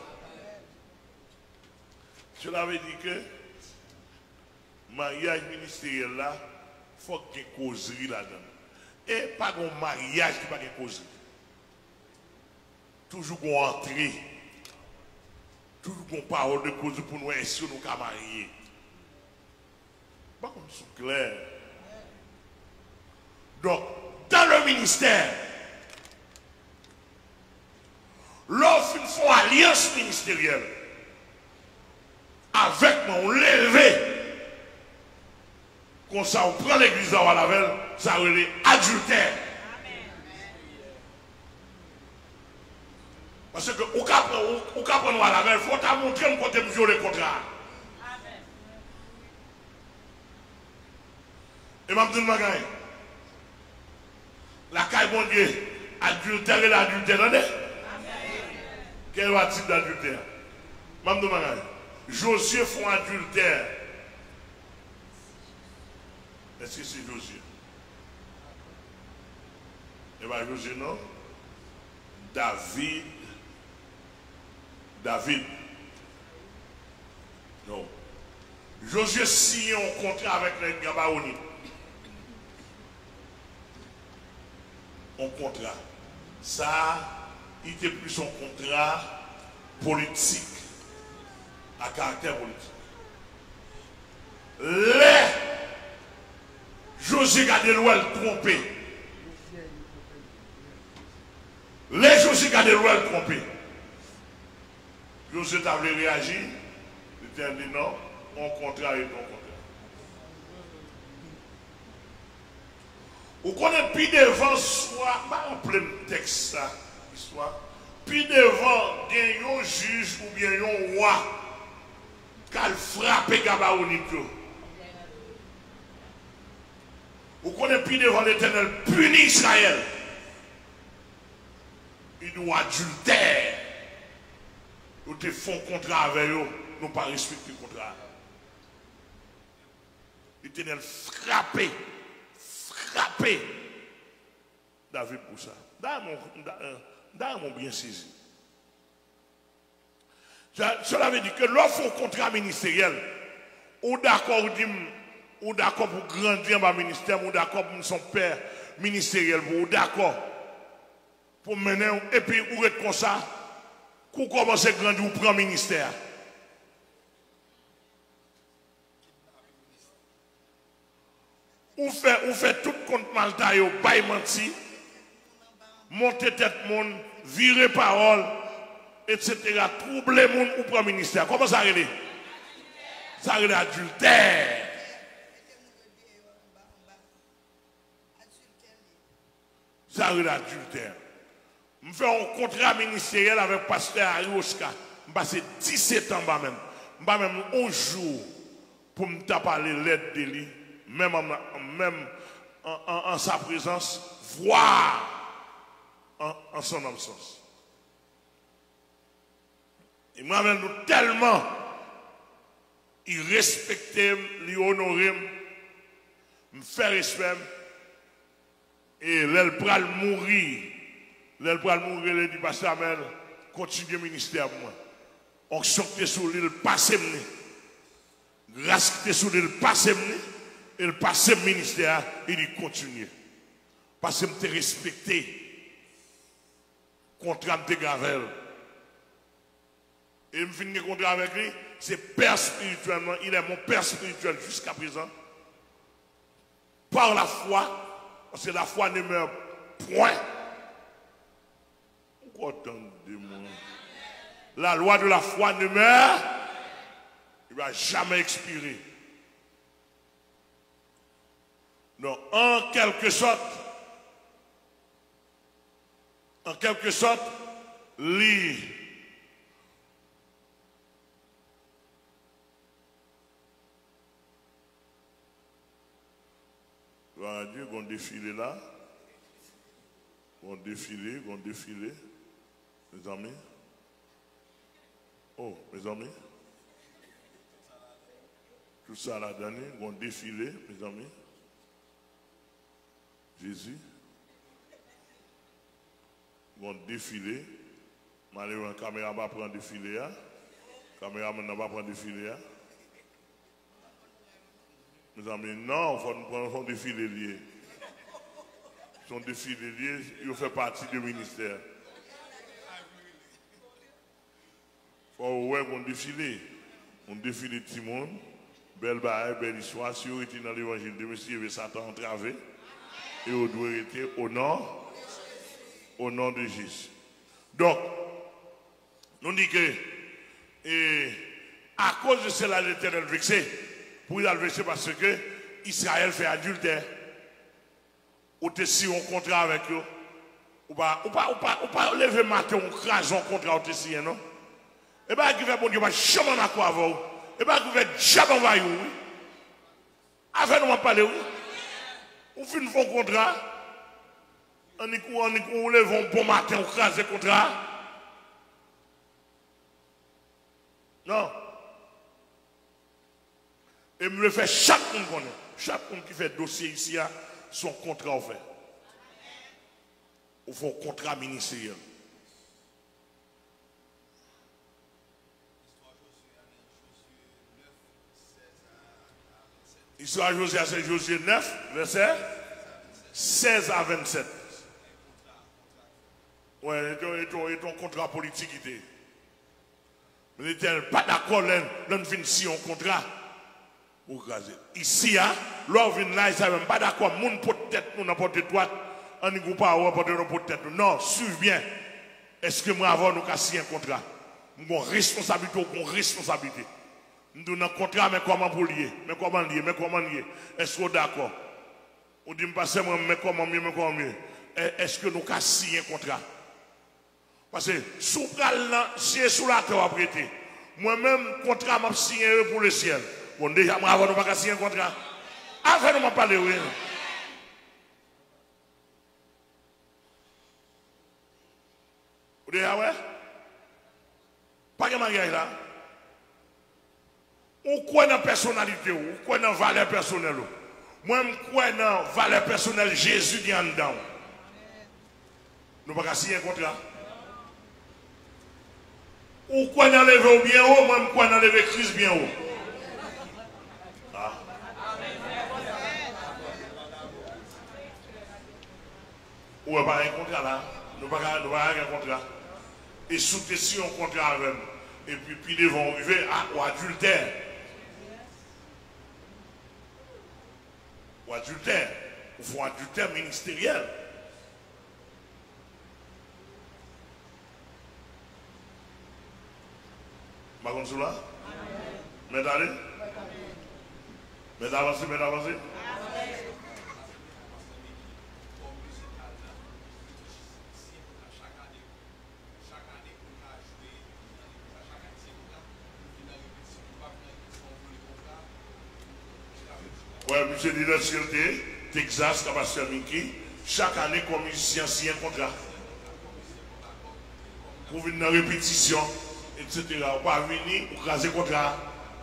Je l'avais dit que le mariage ministériel là, il faut qu'il y ait une causerie là-dedans. Et pas un mariage qui n'a pas de causerie. Toujours une entrée. Toujours une parole de cause pour nous est nous qu'à marier. Pas comme c'est clair. Donc, dans le ministère, lorsqu'ils font alliance ministérielle, avec moi, on l'élevé. Comme ça, on prend l'église à la veille, ça relève adultère. Parce que, au cas où on prend à la veille, il faut montrer un côté violer le contrat. Et m'a dit, la caille bon Dieu, adultère et l'adultère, attendez? Quel est le type d'adultère? Mme Josué font adultère. Est-ce que c'est Josué? Eh bien, Josué, non? David. David. Non. Josué signe un contrat avec les Gabaonites. Un contrat. Ça, il était plus un contrat politique, à caractère politique. Les Josué gardé l'ouel trompé. Les Josué gardé l'ouel trompé. Josué t'a voulu réagir. Il t'a dit non, on contrat et ton contrat. Vous connaissez plus devant soit, pas en plein texte ça, histoire. Puis devant, il y a un juge ou bien un roi qui a frappé Gabaonite. Vous connaissez plus devant l'Éternel, punit Israël. Il doit adultère. Nous te font contrat avec eux, nous pas respecter le contrat. L'Éternel frappé, frappé David pour ça. Dans mon bien saisi. Cela veut dire que lorsqu'on fait un contrat ministériel, ou d'accord ou d'accord pour grandir dans le ministère, ou d'accord pour son père ministériel, ou d'accord pour mener, et puis ou être comme ça, pour commencer à grandir ou prendre ministère. Ou fait, ou fait tout compte malta, ou bail menti, monter tête monde, virer parole, et cetera. Troubler monde ou prendre ministère. Comment ça arrive? Ça arrive adultère. Ça arrive adultère. Je fais un contrat ministériel avec le pasteur Arioska. Je passe dix-sept ans même. Je passe même un jour pour me parler l'aide de lui, même, en, même en, en, en sa présence, voir en, en son absence. Et moi-même, nous tellement, il respectait, il honorait, me fait respect, et l'elle pral mourir, l'elle pral mourir, elle dit, pasteur Amel, continue le ministère pour moi. On sortait sur l'île, passez moi. Grâce qui était sur l'île, passez moi, et le passé le ministère, il dit, continue. Parce que je t'ai respecté. Contrat de Gavel. Et je finis le contrat avec lui, c'est père spirituellement, il est mon père spirituel jusqu'à présent. Par la foi, parce que la foi ne meurt point. Entendez-moi. La loi de la foi ne meurt, il ne va jamais expirer. Donc, en quelque sorte, en quelque sorte, lui, gloire à Dieu, on défilé là, on défilé, on défilé, mes amis. Oh, mes amis. Tout ça la dernière, on défilé, mes amis. Jésus. Vont défiler. Malheureusement, la caméra va prendre défiler. La caméra ne va pas prendre défiler. Mes amis, non, il faut nous prendre un défilé lié. Son défilé lié, il fait partie du ministère. Il faut ouais, on défilé. On défilé tout le monde. Belle baille, belle histoire. Si vous étiez dans l'évangile de Monsieur, et Satan entravé. Et vous devez être au nom, au nom de Jésus. Donc, nous disons que, et, à cause de cela, l'Éternel vexé, pour il a vexé parce que Israël fait adultère. Ou te si on contrat avec eux, ou pas, ou pas, ou pas, ou pas lever matin, on crase un contrat, ou te si, non? Et bien, il va bon Dieu, jamais en quoi avant. Et bien, il va jamais en vaillou, oui. Avec nous, on va parler, oui. On fait un faux contrat. On y court, on y court, on lève un bon matin, on crase le contrat. Non. Et me le fait chaque monde connaît. Chaque monde qui fait dossier ici, son contrat au fait. Ou font contrat ministériel. Histoire Josué, c'est Josué neuf, verset seize à vingt-sept. Ouais, et ton contrat politique était. Mais n'était pas d'accord, l'on vient si on contrat. Ici, l'on vient là, ils ne sont pas d'accord, moun porte tête, nous n'importe droite, on ne peut pas porter notre tête. Non, suivez bien. Est-ce que moi avant nous casser un contrat? Nous avons responsabilité ou responsabilité. Nous avons un contrat, mais comment pour lier? Mais comment lier? Mais comment lier? Est-ce que vous d'accord? On dit, pas seulement, mais comment mieux, mais comment mieux? Est-ce que nous cassons un contrat? Parce que sous si sous la terre prêté, moi-même, contrat m'a signé pour le ciel. Bon, déjà, moi, avant, nous pas signer un contrat. Avant, nous m'a parlé, oui. Vous déjà, ouais? Pas de manière là. Ou quoi dans la personnalité, ou quoi dans la valeur personnelle. Moi, je crois dans la valeur personnelle Jésus qui est en dedans. Nous ne pouvons pas signer un contrat. Ou quoi dans lever bien haut, moi, je crois dans lever Christ bien haut. Ah. Ou pas un contrat là. Nous ne pouvons pas un contrat. Et sous si on contrat avec nous. Et puis, puis ils vont arriver à, au adultère. Ou adultère. Ou font adultère ministériel. Par contre, cela? Mais allez? Mais avancez, mais avancez? Ouais, monsieur dit la sûreté, Texas, Pasteur Mickey, chaque année, comme musicien, signe un contrat. Pour venir dans la répétition, et cetera. On va venir pour craser le contrat.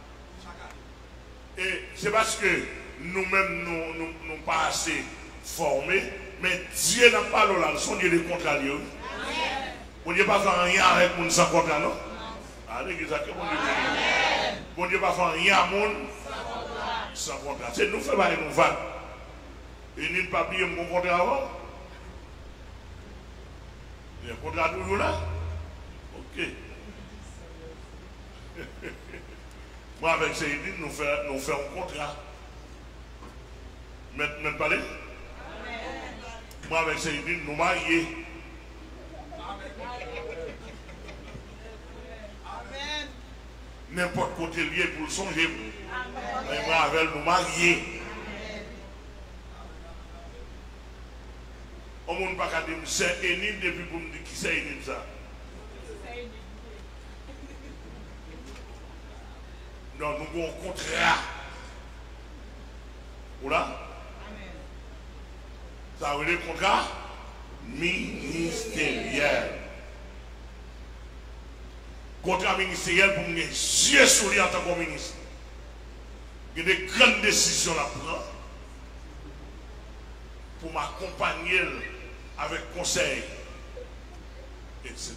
Et c'est parce que nous-mêmes, nous ne nous, nous pas assez formés, mais Dieu n'a pas là, son Dieu de contrat. Bon Dieu pas faire rien avec moun sans contrat, non? Allez, exactement. Bon Dieu pas faire rien à moun sans contrat. C'est nous faisons pas nous vagues. Et nous ne pas oublier mon contrat avant. Le contrat toujours là? Ok. Moi avec Seydine, nous faisons nous fait un contrat. Maintenant parler? Moi avec Seydine, nous mariés. N'importe côté lié pour le songer. Mais moi avec nous mariés. On ne peut pas dire c'est Énine depuis pour me dire qui c'est Énine ça. Non, nous avons un contrat. Voilà. Ça veut dire contrat ministériel. Contrat ministériel pour me dire yeux sur lui en tant que ministre. Il y a des grandes décisions à prendre pour m'accompagner avec conseil, et cetera.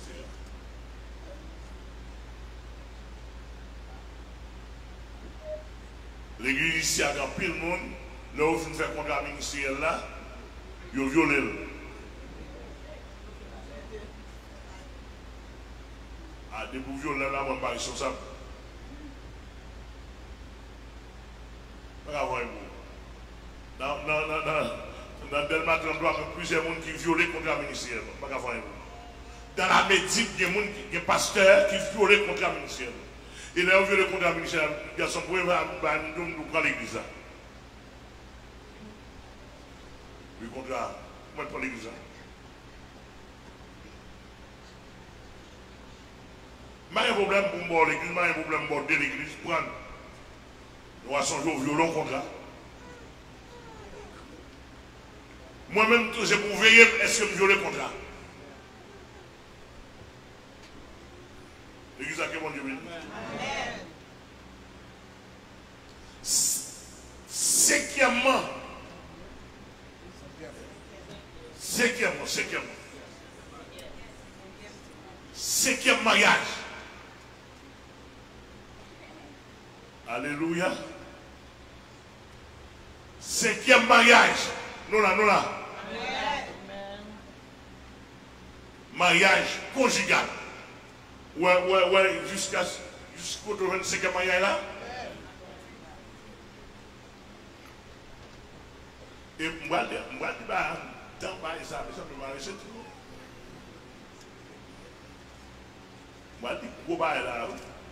L'église ici a grand pile monde, là où vous faites contrat ministériel là, ils ont violé. Ah, des pour violer là, moi, pas responsable. Pas grave, vous. Dans, dans, dans, dans, dans Delma trente-trois, il y a plusieurs personnes qui violent le contrat ministériel. Pas grave, vous. Dans la médite, il y a des pasteurs qui violent le contrat ministériel. Et là, on veut le contrat ministériel, il y a son problème, nous prenons l'église. Le contrat, moi, je prends l'église. Je n'ai pas de problème pour moi, l'église, je n'ai pas de problème pour l'église. Prendre. Nous avons changé au violon contrat. Moi-même, j'ai pour veiller, est-ce que je viole le contrat? L'église a que mon Dieu béni. Cinquièmement, cinquièmement, cinquièmement, cinquième mariage. Alléluia. Cinquième mariage. Nous là, nous là. Mariage conjugal. Ouais, ouais, ouais, jusqu'à jusqu'au vingt-cinquième mariage là. Et moi, je dis, bah, dans le ça, ça me va rester tout. Moi, je dis, gros bail là.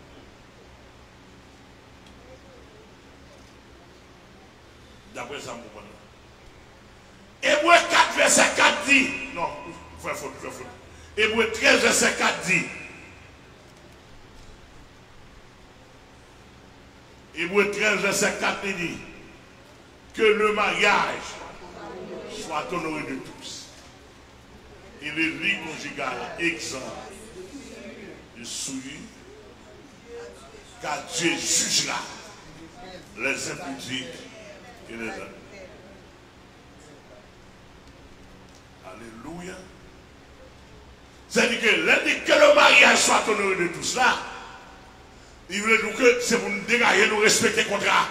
D'après ça, je comprends. Hébreu quatre, verset quatre dit, non, il faut faute, il faut faute. Hébreu treize, verset quatre dit, Hébreu treize, verset quatre dit, que le mariage soit honoré de tous. Et le lit conjugal exempt de souillure, car Dieu jugera les impudiques et les hommes. Alléluia. C'est-à-dire que, que le mariage soit honoré de tous là, il veut dire que c'est pour nous dégager, nous respecter le contrat.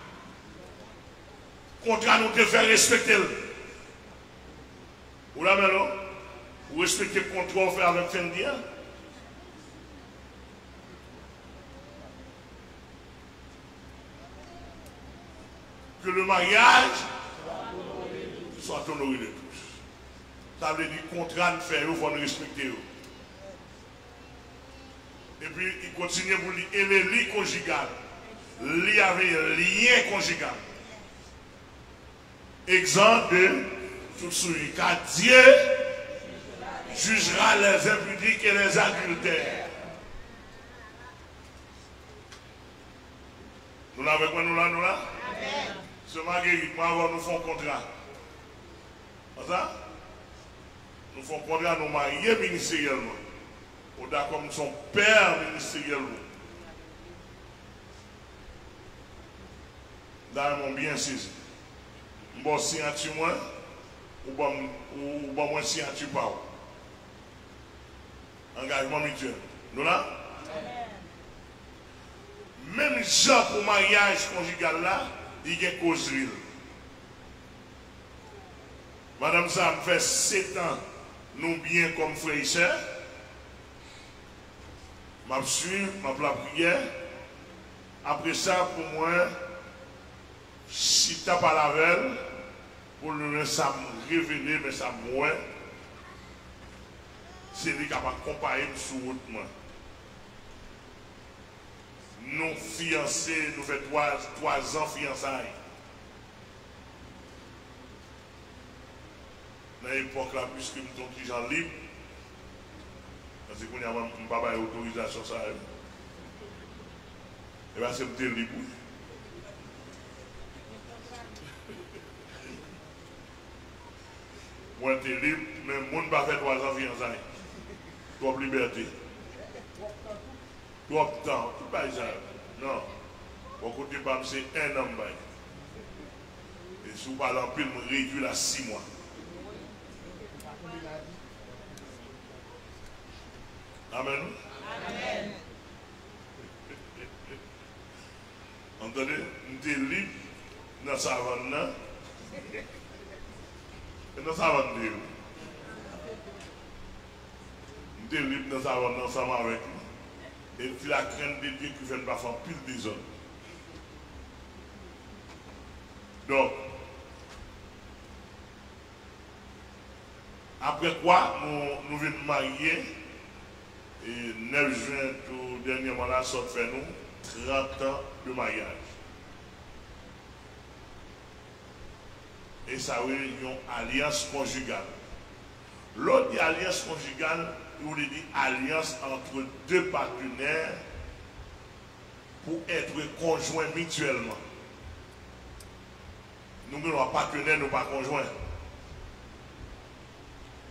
Contrat nous te faire respecter. Ou là maintenant, vous respectez le contrat on fait avec Fendia. Que le mariage soit honoré de tous. Ça veut dire que le contrat nous fait, il faut nous respecter. Et puis il continue pour dire, et le lit conjugal, il y avait un lien conjugal. Exemple de tout souillure, car Dieu jugera les impudiques et les adultères. Nous l'avons quoi, nous là, nous là? Ce Marguerite, moi, nous faisons contrat. Ça? Nous faisons contrat, nous mariés ministériellement. Ou d'accord, nous sommes pères ministériellement. Là, ils m'ont bien saisi. Bon signature moi ou bon ou bon moi signature pas. Engagement mutuel. Nous là? Même genre pour mariage conjugal là, il y a causerie. Madame ça me fait sept ans nous bien comme frères et sœurs. M'a suivi, m'a la prière. Après ça pour moi si tu n'as pas la veille, pour le ça me révéler, mais ça me ouais, c'est lui qui va accompagner sur route. Nous fiancés, nous faisons trois, trois ans fiançailles. Dans l'époque là, puisque nous sommes des gens libres, parce que nous n'avons pas d'autorisation, ça. Et bien c'est libre. Moi, je suis libre, mais le monde ne va pas faire trois ans de fiançailles. Trop liberté. Trop temps. Tout pas ça. Non. Mon côté, c'est un an. Et si vous parlez en pile, je réduis à six mois. Amen. Amen. Entendez? Je suis libre dans sa savane. Et nous savons dire. Nous sommes libres, nous savons ensemble avec nous. Et puis la crainte de Dieu qui fait pas faire pile des hommes. Donc, après quoi, nous, nous venons marier. Et neuf juin, tout dernièrement là, ça fait nous trente ans de mariage. Et ça veut dire une alliance conjugale. L'autre alliance conjugale, il veut dire alliance entre deux partenaires pour être conjoints mutuellement. Nous sommes partenaires, nous ne sommes pas conjoints.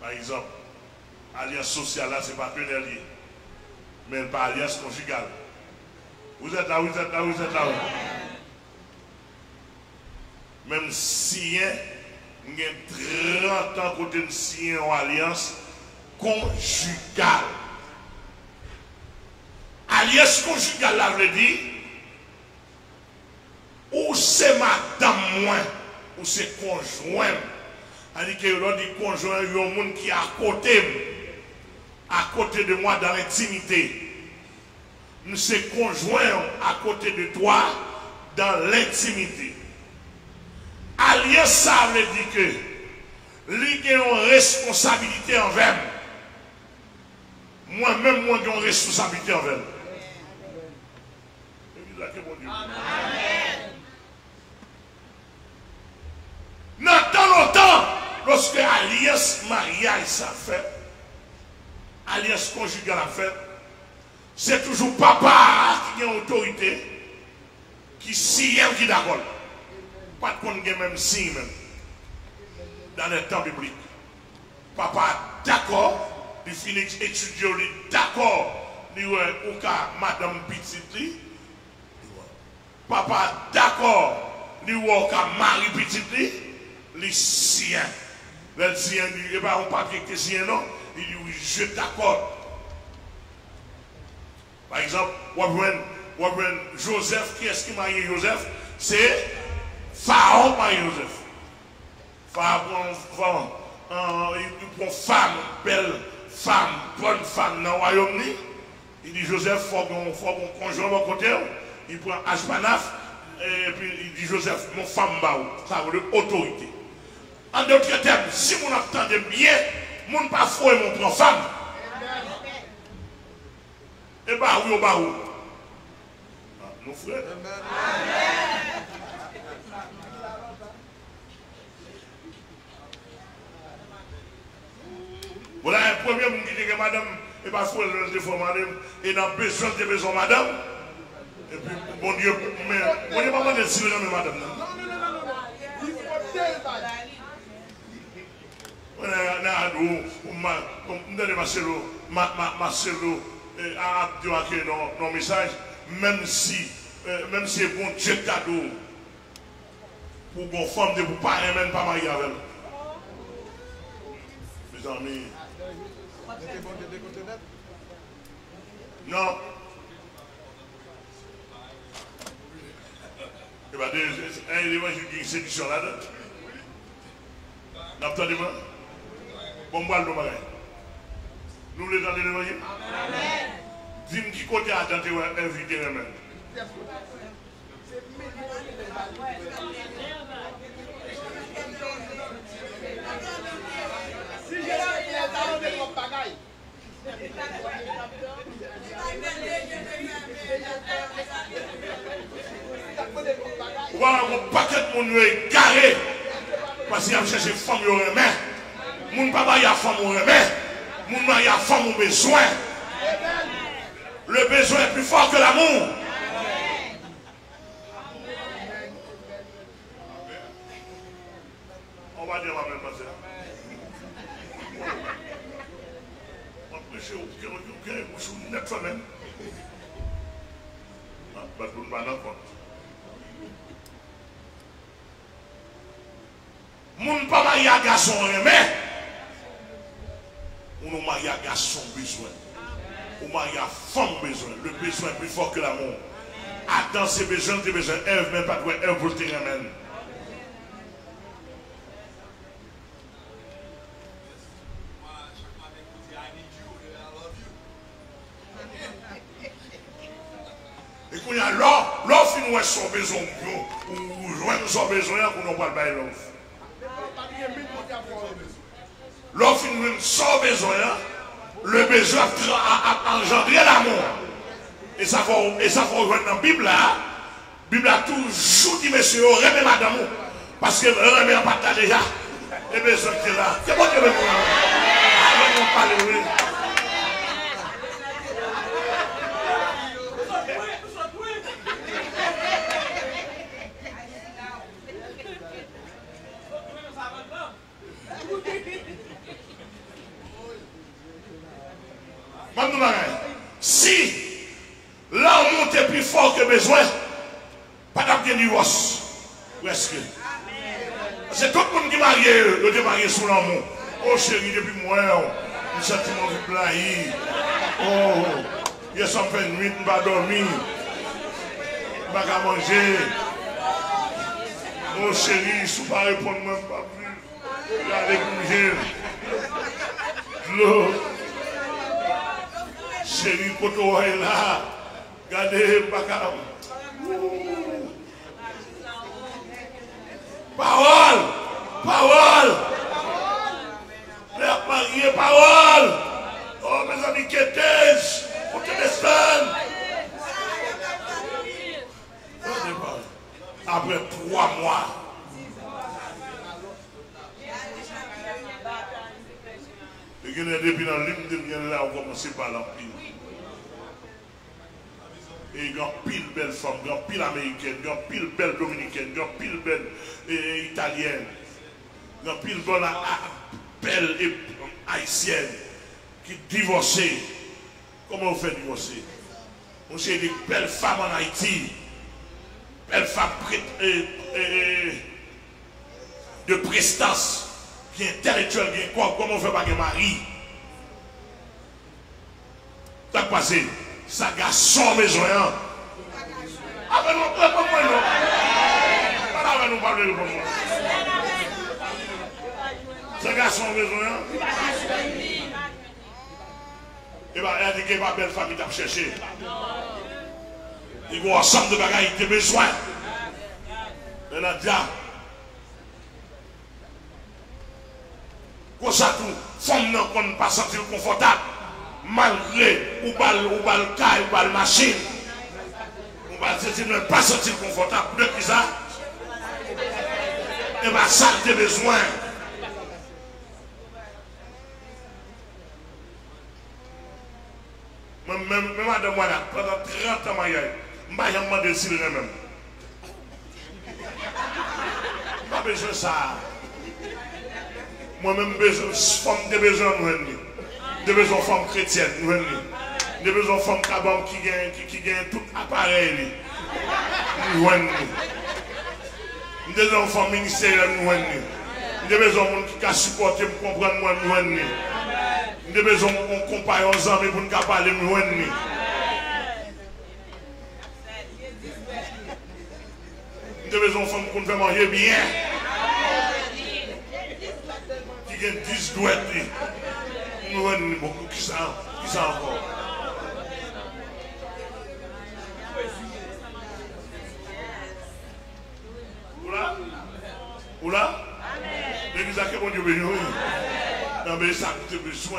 Par exemple, alliance sociale là, c'est partenaire lié. Mais pas alliance conjugale. Vous êtes là, vous êtes là, vous êtes là. Même si il y a trente ans côté de signer en alliance conjugale. Alliance conjugale, là, veut dire, ou c'est madame moi, ou c'est conjoint. C'est-à-dire que l'on dit conjoint, il y a un monde qui est à côté, à côté de moi dans l'intimité. Nous sommes conjoints à côté de toi dans l'intimité. Alliance, ça veut dire que lui a une responsabilité envers moi. Moi-même, moi, j'ai une responsabilité envers moi. Amen. Dans tant longtemps, lorsque alliance mariage ça fait, alliance conjugale a fait, c'est toujours papa qui a autorité, qui signe, qui d'accord. Pas de compte même signe même. Dans le temps biblique. Papa d'accord, il finit étudier, d'accord, il ou madame petite. Papa d'accord, il ou mari petite, il sien. Le sien, il n'y a pas un papier qui est sien, non? Il dit oui, je t'accorde. Par exemple, Joseph, qui est-ce qui marie Joseph? C'est Pharaon marie Joseph. Pharaon, il prend femme, belle femme, bonne femme dans le royaume. Il dit Joseph, il faut qu'on conjoint mon côté. Il prend Ashpanaf, et puis il dit Joseph, mon femme, ça veut dire autorité. En d'autres termes, si vous entendez bien, vous ne pas fouer mon prend femme. Et bah oui, bah oui. Nous frères. Voilà un premier qui dit que madame, et pas fouer le défaut madame, et dans besoin de besoin madame. Et puis, bon Dieu, mais on n'est pas mal de silence, madame. Non, non, non, non, non. Il faut on a dit, Marcelo, Marcelo, a dit dans message, même si, même si bon Dieu cadeau, pour bon femme de vous pas même pas marier avec elle. Mes amis. Non. Il y a un évangile qui est une séduction là-dedans. N'entendez-vous? Bon, moi, le bagage. Nous les dans l'évangile. Amen. Dis-moi qui côté a tenté d'inviter les mêmes. Si j'ai la mon bagage. Voilà mon paquet de mon est carré. Parce qu'il a cherché femme au remet. Mon papa y a femme au remet. Mon mari y a femme au besoin. Le besoin est plus fort que l'amour. On va dire la même chose. On va prêcher au cœur du cœur, ou sous net même. Pas tout le monde compte. Mon pas marié à garçon remet. Mon marié à garçon besoin. Mon marié à femme besoin. Le besoin est plus fort que l'amour. Attends ses besoins, tes besoins. Ève même pas de Ève pour te remettre. Et qu'on y a l'or, l'or finit son besoin, ou joindre son besoin, qu'on n'a pas le bail l'or. L'or finit son besoin, le besoin a engendré l'amour. Et ça faut, et ça faut rejoindre dans la Bible là. La Bible a toujours dit, monsieur, remet madame, parce que remet pas là déjà. Et besoin qui est là. C'est bon que vous allons parler. Si l'amour est plus fort que besoin, pas d'abord divorce. Presque. C'est tout le monde qui est marié, il est marié sous l'amour. Oh chérie, depuis moi, un sentiment de plaie. Oh, il s'en fait une nuit, il ne va pas dormir. Il ne va pas manger. Oh chérie, si vous ne répondez même pas plus, regardez bouger. L'eau. Chérie, poto est là. Regardez, baka. Parole! Parole! Les mariés, parole! Oh, mes amis, qu'est-ce pour te descendre? Après trois mois. Et que depuis dans l'hymne de là, on commence par l'empire. Et il y a pile belle femme, il y a pile américaine, il y a pile belle dominicaine, il y a pile belle et, italienne, il y a pile bonne belle et haïtienne qui divorcée. Comment on fait divorcer? On sait des belles femmes en Haïti, belles femmes et, et, de prestance, qui intellectuelles, qui quoi, comment on fait pas un mari? T'as passé? Ça garçon maison. Ah ben non, pas moi non. Pas là, nous parler de moi. Ça garçon maison. Et bien, il a dit qu'il n'y a pas belle famille à chercher. Il y a un ensemble de bagailles qui ont besoin. Elle a dit, comme ça, tout, femme ne peut pas sentir confortable. Malgré ou bal ou bal caille ou bal machine, on va ne pas sentir confortable de qui ça. Et bien ça a besoin. Même même madame moi là pendant trente ans je ne vais pas demander si le même. Pas besoin de ça. Moi-même besoin femme de besoin nous. Des besoins de femmes chrétiennes, des besoins de femmes qui gagnent qui, qui tout appareil. Des besoins de femmes ministérielles, des besoins de gens qui supportent et comprendre. Des besoins de compagnons ensemble pour nous parler. Des besoins de femmes qui nous manger bien. Qui gagnent dix douettes. Nous avons beaucoup qui sont encore. Oula? Oula? L'église a que mon Dieu béni. Non, mais ça a besoin.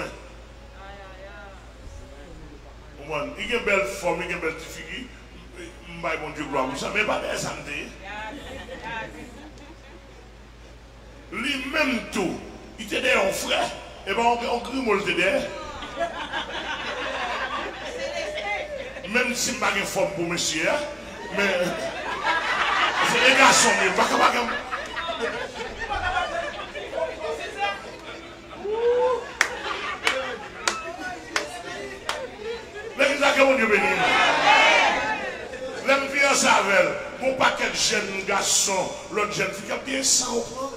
Il y a une belle forme, il y a une belle figure. Je vais mon Dieu gloire. Ça mais pas bien samedi. Lui-même tout, il était derrière un frère. Et bien, on crie moi le derrière. Même si je n'ai pas de forme pour monsieur, mais c'est les garçons, mais pas comme ça. L'église a que mon Dieu béni. L'aime bien ça avec elle. Mon paquet de jeunes garçons, l'autre jeune fille qui a bien ça au point.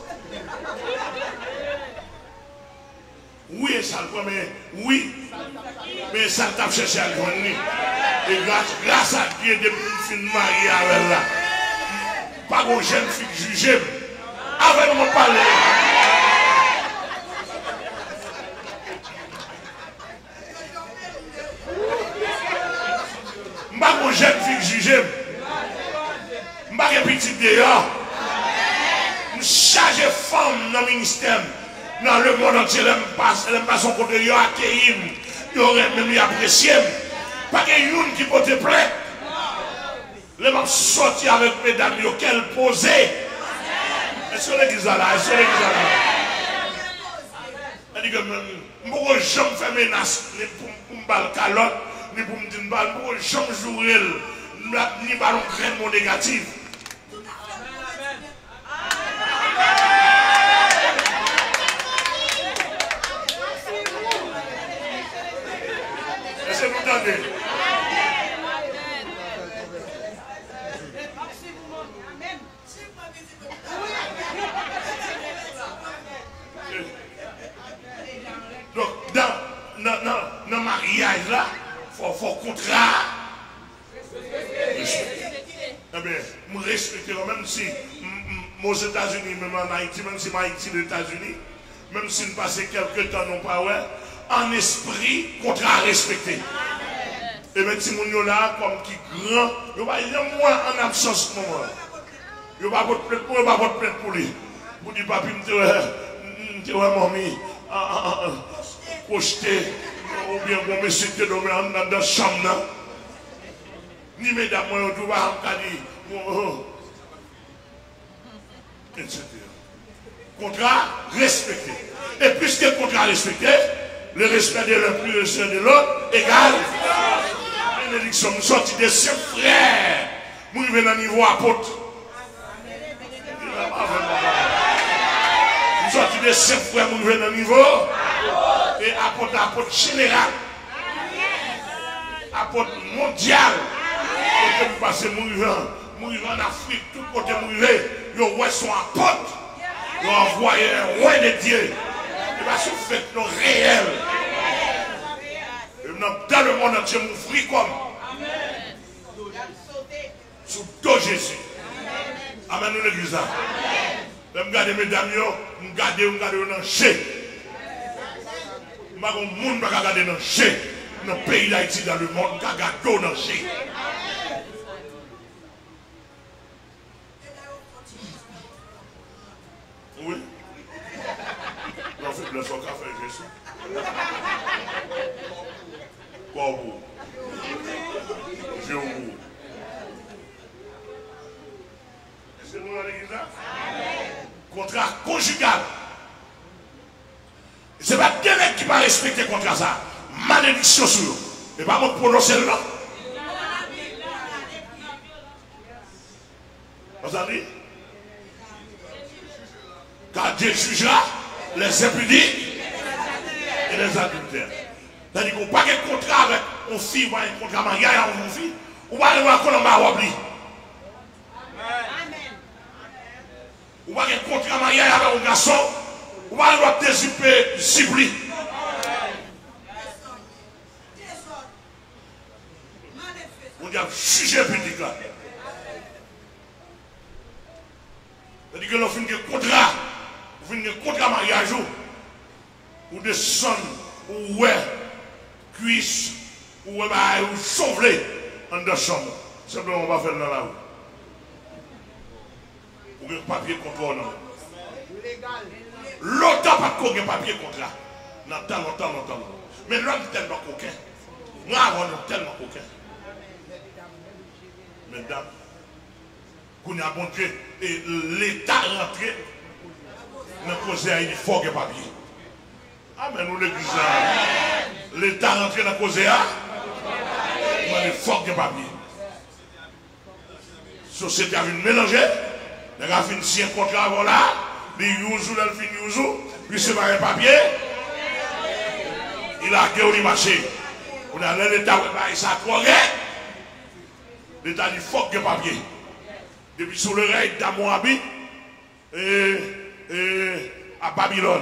Oui, ça le mais oui, mais ça t'a cherché à gagner. Et grâce, grâce à Dieu, depuis que je suis marié avec là, pas de jeune fille jugée, avec mon parler. Pas de jeune fille jugée, pas de petite dehors. Je charge femme dans le ministère. Dans le monde entier, elle n'aime pas son côté, il a accueilli, il aurait même apprécié. Pas qu'il y ait une qui peut te plaire. Les gens sortis avec mesdames, qu'elle posait. Est-ce que l'église là? Est-ce que l'église là? Elle dit que je ne peux jamais faire menace, ni pour me battre calotte, ni pour me dire, je ne peux jamais jouer, ni pour me créer mon négatif. Attendez. Donc, dans le mariage là, il faut, faut contrat. Eh bien, je respecte même si aux États-Unis, même en Haïti, même si Haïti les États-Unis, même si nous passons quelques temps, non pas ouais, en esprit, contrat respecté. Et bien, si nous là, comme qui grand, il va y avoir moins en absence de moment. Il va pas de plainte pour lui. Pour dire, papi, je vais mamie, projeté, ou bien mon monsieur te donne dans la chambre. Ni mesdames, moi, on doit dire, et cetera. Contrat respecté. Et puisque le contrat respecté, le respect de l'un plus le respect de l'autre égale bénédiction. Nous sortis de ses frères. Nous venons à niveau apôtre. Nous sortis de ses frères, nous venons à niveau et apôtre, apôtre général. Apôtre mondial. Côté nous passons, nous vivons en Afrique, tout côté nous vivons, nous ouais son apôtre. Nous envoyons un roi de Dieu. Et va se faire nos réels. Et dans le monde entier, nous fruits comme. Sous dos Jésus. Amen, nous l'église. Même garder mesdames, nous garder, nous garder dans le chai. Nous avons un monde qui garder dans le chai. Dans le pays d'Haïti, dans le monde, qui garder dans le chai. Oui. Non, c'est le soir qu'a fait Jésus. Quoi vous? Je vous. Est-ce que nous dans l'église là? Contrat conjugal. Ce n'est pas quelqu'un qui va respecter le contrat ça. Malédiction sur eux. Et pas moi prononcer le nom. Vous avez dit? Car Dieu jugera les impudiques et les adultères. C'est-à-dire qu'on n'a pas de contrat avec une fille ou un contrat mariage avec une fille. On va aller voir qu'on a marre oublié. On va aller un contrat mariage avec un garçon. On va aller voir désiper Zibli. On dit juger pudique là. C'est-à-dire que l'on fait un contrat. Vous venez contre un mariage ou des sons, ou ouais, cuisse, ou ouais, ou sauver en deux chambres. Simplement, on va faire dans la rue. Ou un papier contre nous. Longtemps, pas de papier contre là. Longtemps, longtemps, longtemps. Mais l'homme est tellement coquin. Moi, avant, nous tellement coquin. Mesdames, qu'on a bon Dieu, et l'État rentré. Nous causons à une forge de papier. Amen, nous l'église. L'État rentré dans la cause à une forge de papier. La société a une mélangée. Elle a fini si un contrat avant là. Il youzou, il fin youzou. Puis c'est pas un papier. Il a gué au marché. On a l'État qui ça correct. L'État a une forge de papier. Depuis sur le règne d'Amoabi. Et. Et à Babylone.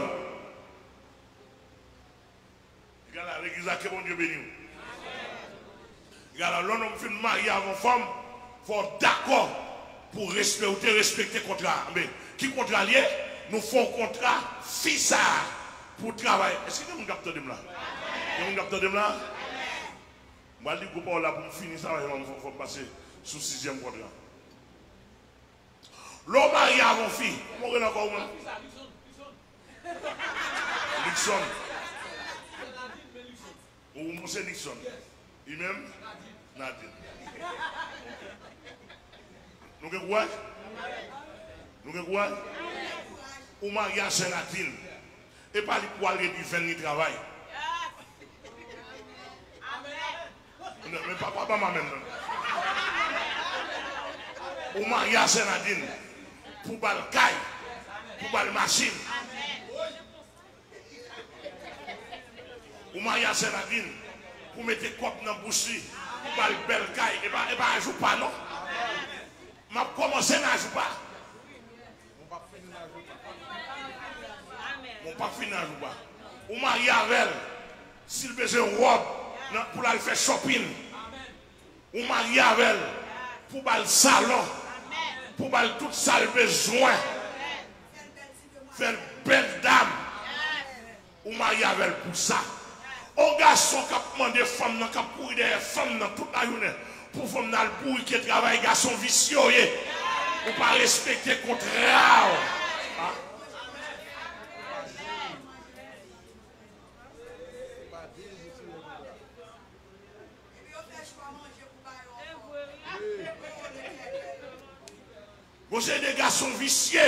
Regarde l'église que mon Dieu béni. Regarde, l'homme fait marier avant femme, il faut d'accord pour respecter, respecter le contrat. Mais qui contrat lié, nous faisons contrat fils pour travailler. Est-ce que vous avez un capteur de là? Vous avez un capteur de là? Je vais dire que pour finir ça, il faut passer sous sixième contrat. L'homme marié avant fille, comment on a encore Nixon. Ou c'est Nixon. Lui-même, Nadine. Nous avons quoi? Nous avons quoi? Ou marié à Saint-Nadine. Et pas les poils du fin de travail. Mais papa, pas ma même. Ou marié à Saint-Nadine. Pour bal caille, pour bal machine. Ou mariage Saint-Nadine, pour mettre des copes dans la bouche, pour faire le bel caille, et pas un jour pas, non? Je vais commencer à jouer pas. Mon pas fini à jouer pas. Ou marié avec elle, s'il besoin de robe pour aller faire shopping. Ou marié avec elle pour aller au salon, pour aller tout ça le besoin. Faire une belle dame. Ou marié avec elle pour ça. Un garçon qui a demandé femme, qui a pourri des femmes toute la journée, pour femme dans le pourri qui travaille, garçon vicieux, ou pas respecter le contraire. Ah. Vous êtes des garçons vicieux,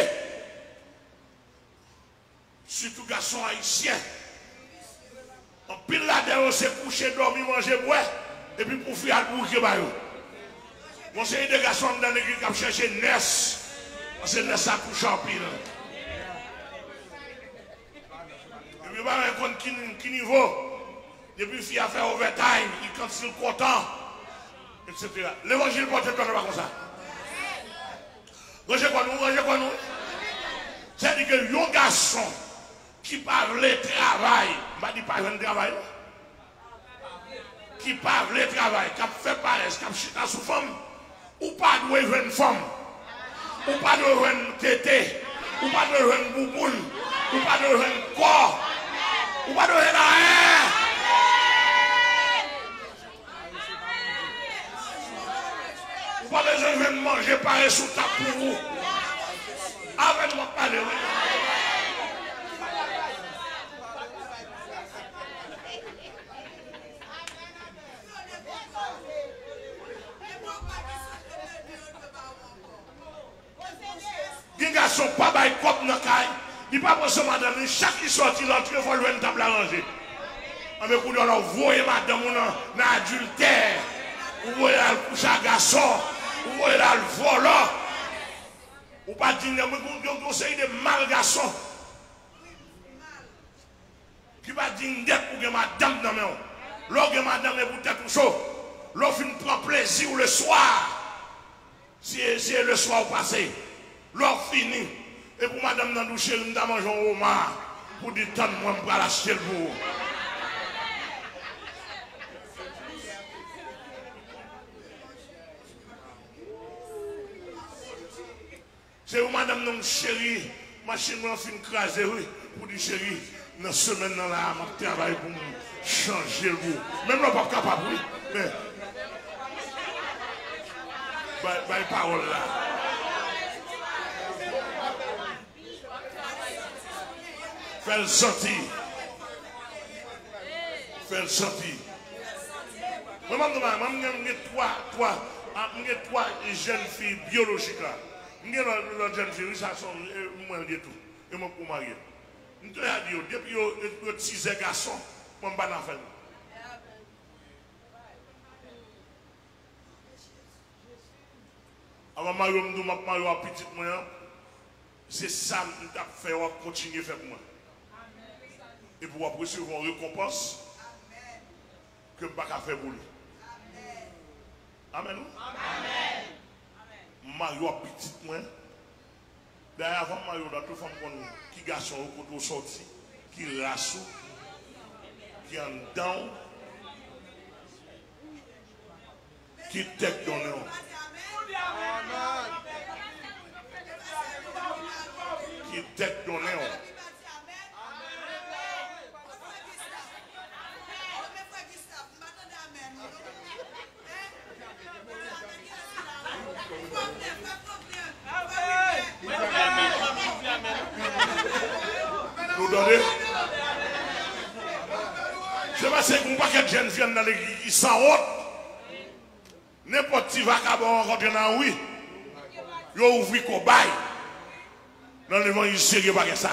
surtout garçons haïtiens. En pile là-dedans, on s'est couché, dormi, manger, boire, et puis pour faire le bouquet. Vous êtes des garçons dans l'église qui ont cherché Ness. C'est Ness à coucher en pile. Et puis, on va qui niveau. Depuis qu'il a fait overtime, il quand il est content, et cetera. L'évangile porte pas comme ça. Rangez quoi nous, rangez quoi nous. C'est-à-dire que un garçon qui parle le travail, je ne dis pas le travail, qui parle le travail, qui fait paresse, qui chita sous femme, ou pas de jouer une femme, ou pas de jouer une tété, ou pas de jouer une bouboule, ou pas de jouer un corps, ou pas de jouer la haine. Ou pas besoin de manger pareil sous ta pour vous. Avec moi parler. Les garçons pas bail cop dans caille. Il pas penser madame chaque qui sorti l'entrée il faut lui une table à ranger. Avec vous alors voyez madame dans adultère. Vous voyez là le couche à garçon. Vous voyez là le volant. Ou pas dire vous conseil de mal garçon. Qui va dire pour que madame dans main. Lorsque madame est pour tête chaud. Lorsque vous prend plaisir le soir. Si c'est le soir passé. L'or fini. Et pour madame dans douche, nous avons mangé un homard. Pour dire tant de moi, je vais l'acheter le bout. C'est où madame non chérie, machine m'a fin craser, oui. Pour dire chérie, dans la semaine dans la je travaille pour changer le bout. Même là, pas capable, oui. Mais. Bah, parole là. Fais le sentir. Fais le sentir. Moi, je suis trois, trois, trois jeunes filles biologiques là. Je suis une jeune fille, ça sont moins de tout. Et moi, pour marier. Je te dis, depuis que tu six garçons, je ne vais pas faire. Avant de me marier à petit moyen, c'est ça que je vais faire, continuer à faire pour moi. Et pour après recevoir une récompense que je ne vais pas faire pour lui. Amen. Amen. Mario a petit moins. D'ailleurs, avant Mario, dans toute femme qui garçon au côté sorti, qui rassou, qui en dedans, qui tête dans le qui tête dans le Nous donnez. Je sais pas si un paquet de jeunes viennent dans l'église qui s'en haute. N'importe qui va rencontrer dans oui. Ils ont ouvert le bail. Dans l'évangile sérieux, pas ça.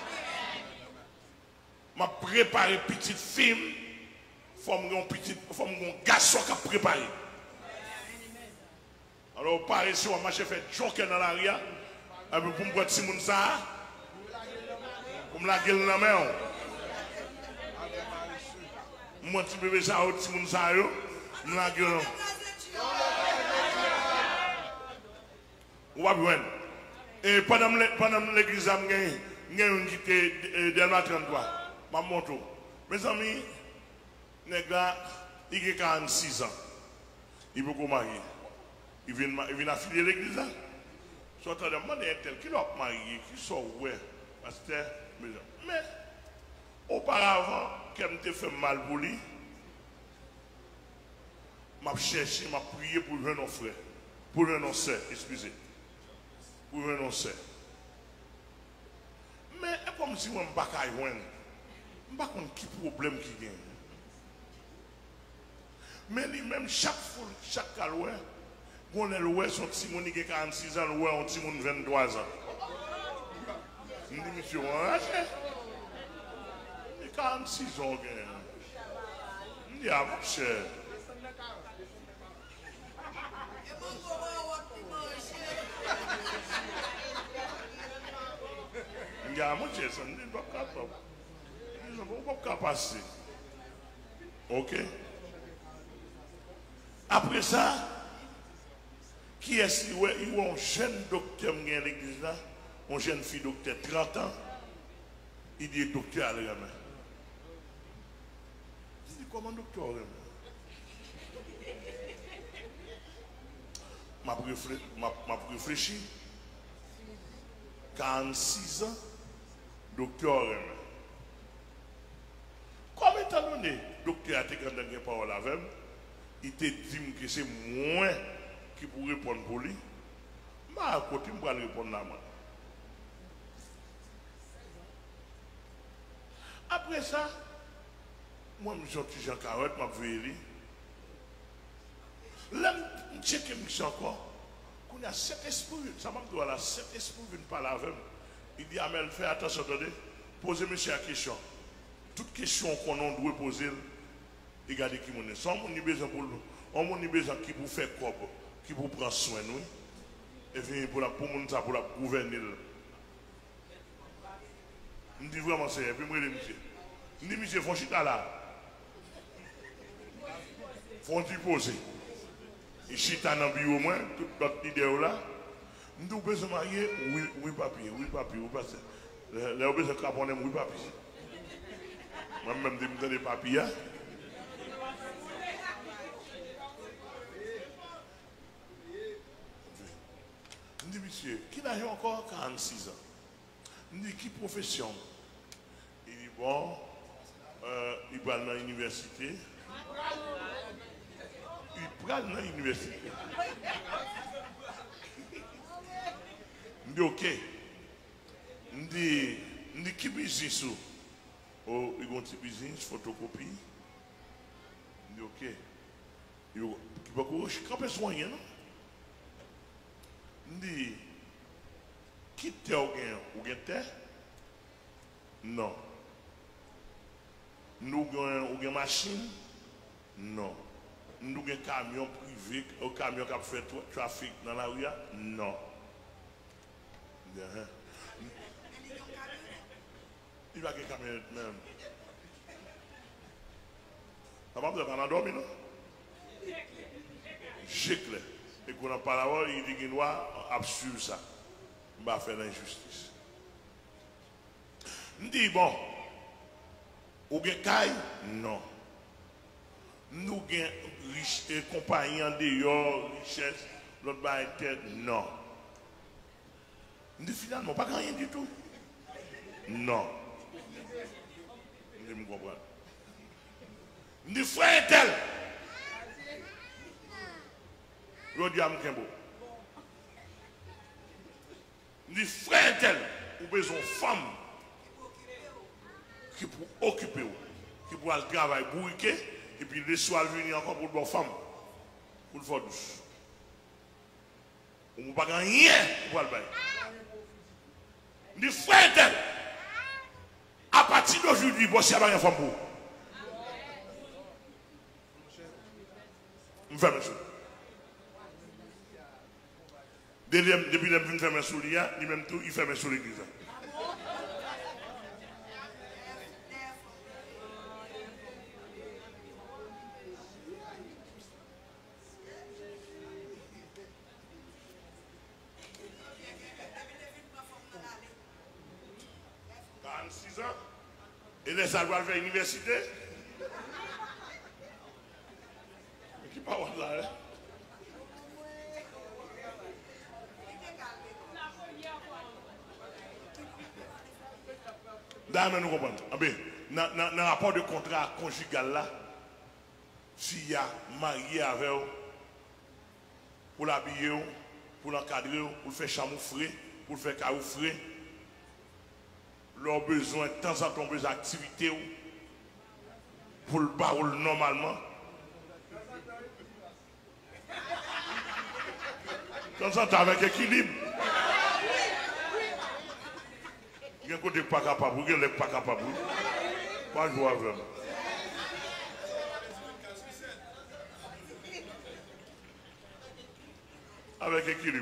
Je préparé une petite fille. Forme un petit garçon qui a préparé. Alors, par ici, on m'a fait choquer dans l'arrière. Pour me voir si mon ça. Pour me la gueule dans la main. Moi, petit bébé, ça, petit monde, ça, yo. Nous, la gueule. Ou pas bien. Et pendant l'église, j'ai une quitté Delma trente-trois. Ma moto. Mes amis, il a quarante-six ans. Il veut qu'on marie. Il vient affilier l'église. Soit on demande un tel qui l'a marié, qui sont ouais, pasteur, mais auparavant, quand je fait mal pour lui, m'a cherché, m'a prié pour venir nos frères, pour venir nos sœurs, excusez, pour venir nos sœurs. Mais comme si moi je ne sais pas je ne sais pas qui problème qui gagne. Mais lui-même, chaque fois, chaque caloué, on est loué, son petit monde qui a quarante-six ans, loué, un petit monde vingt-trois ans. Je dis, monsieur, il a quarante-six ans. Je dis, ah, mon cher. Je dis, ah, mon cher, ça ne dit pas capable. Je dis, on ne peut pas passer. Ok? Après ça, qui est-ce qu'il y a un jeune docteur dans l'église là, une jeune fille docteur, trente ans, il dit docteur à la main. Je dis comment docteur à la main? Je réfléchi. quarante-six ans, docteur à la main. Comme étant donné, docteur a été quand il a parole avec moi, il te dit que c'est moi qui pourrait répondre pour lui. Mais à côté, je vais répondre à moi. Après ça, moi, je suis sorti Jean Carotte, je vais lui. Là, je check encore. Quand il y a sept esprits, ça m'a dit, là, sept esprits viennent parler avec moi. Il dit, Amel, fais attention, attendez, posez monsieur la question. Toute question qu'on doit poser, regardez qui on est. Sans mon besoin pour nous. On a besoin qui vous fait quoi, qui vous prend soin nous. Et puis pour la pour ça pour la gouverner. Je dis vraiment c'est et puis moi les monsieur. Je dis monsieur font chita là. Font tu poser. Et chita dans bureau moi toute notre idée là. Nous besoin marier oui oui papier, oui papier, oui papier. Là besoin caponer oui papier. Moi même me donner des papiers. Je dis, monsieur, qui n'a encore quarante-six ans? Je dis, qui profession? Il dit, bon, euh, il va dans l'université. Il prend dans l'université. Je dis, ok. Je dis, je dis, qui business? Oh, il y a un petit business, photocopie. Je dis, ok. Il va courir, je ne sais pas si non? Ndi, qui te ou gen ou gen te? Non. Nous gen ou gen machine? Non. Nous gen camion privé, un camion qui fait trafic dans la rue? Non. Il va gen camion même. Ça va pas dormir, non? J'ai clair. Et qu'on a parlé, il dit qu'il doit absurde ça. On va faire l'injustice. Je dis, bon, ou gen caille? Non. Nous avons riche compagnie en dehors, richesse, l'autre bas tête? Non. Je dis, finalement, pas rien du tout. Non. Je me comprends. Je dis, frère tel. Je dis, frère tel, ou besoin de femme qui pour occuper, qui pour le travail bourriquer, et puis le soir venir encore pour une femme, pour le faire douce. On ne peut pas rien pour le bail. Je dis, frère tel, à partir d'aujourd'hui, vous n'avez pas une femme pour. Je fais monsieur. Depuis qu'il a fait mes souliers, il même tout, il fait mes souliers l'église. les salles va faire université. Qui parle là? Hein? D'ailleurs, nous comprenons. Dans le rapport de contrat conjugal là, s'il y a marié avec vous, pour l'habiller, pour l'encadrer, pour le faire chamoufler, pour le faire caoufler, leurs besoins, de temps en temps, des activités, pour le barreau normalement. De temps en temps, avec équilibre. Il y a un côté pas capable, il y a un pas capable. Pas jouer vraiment. Avec équilibre.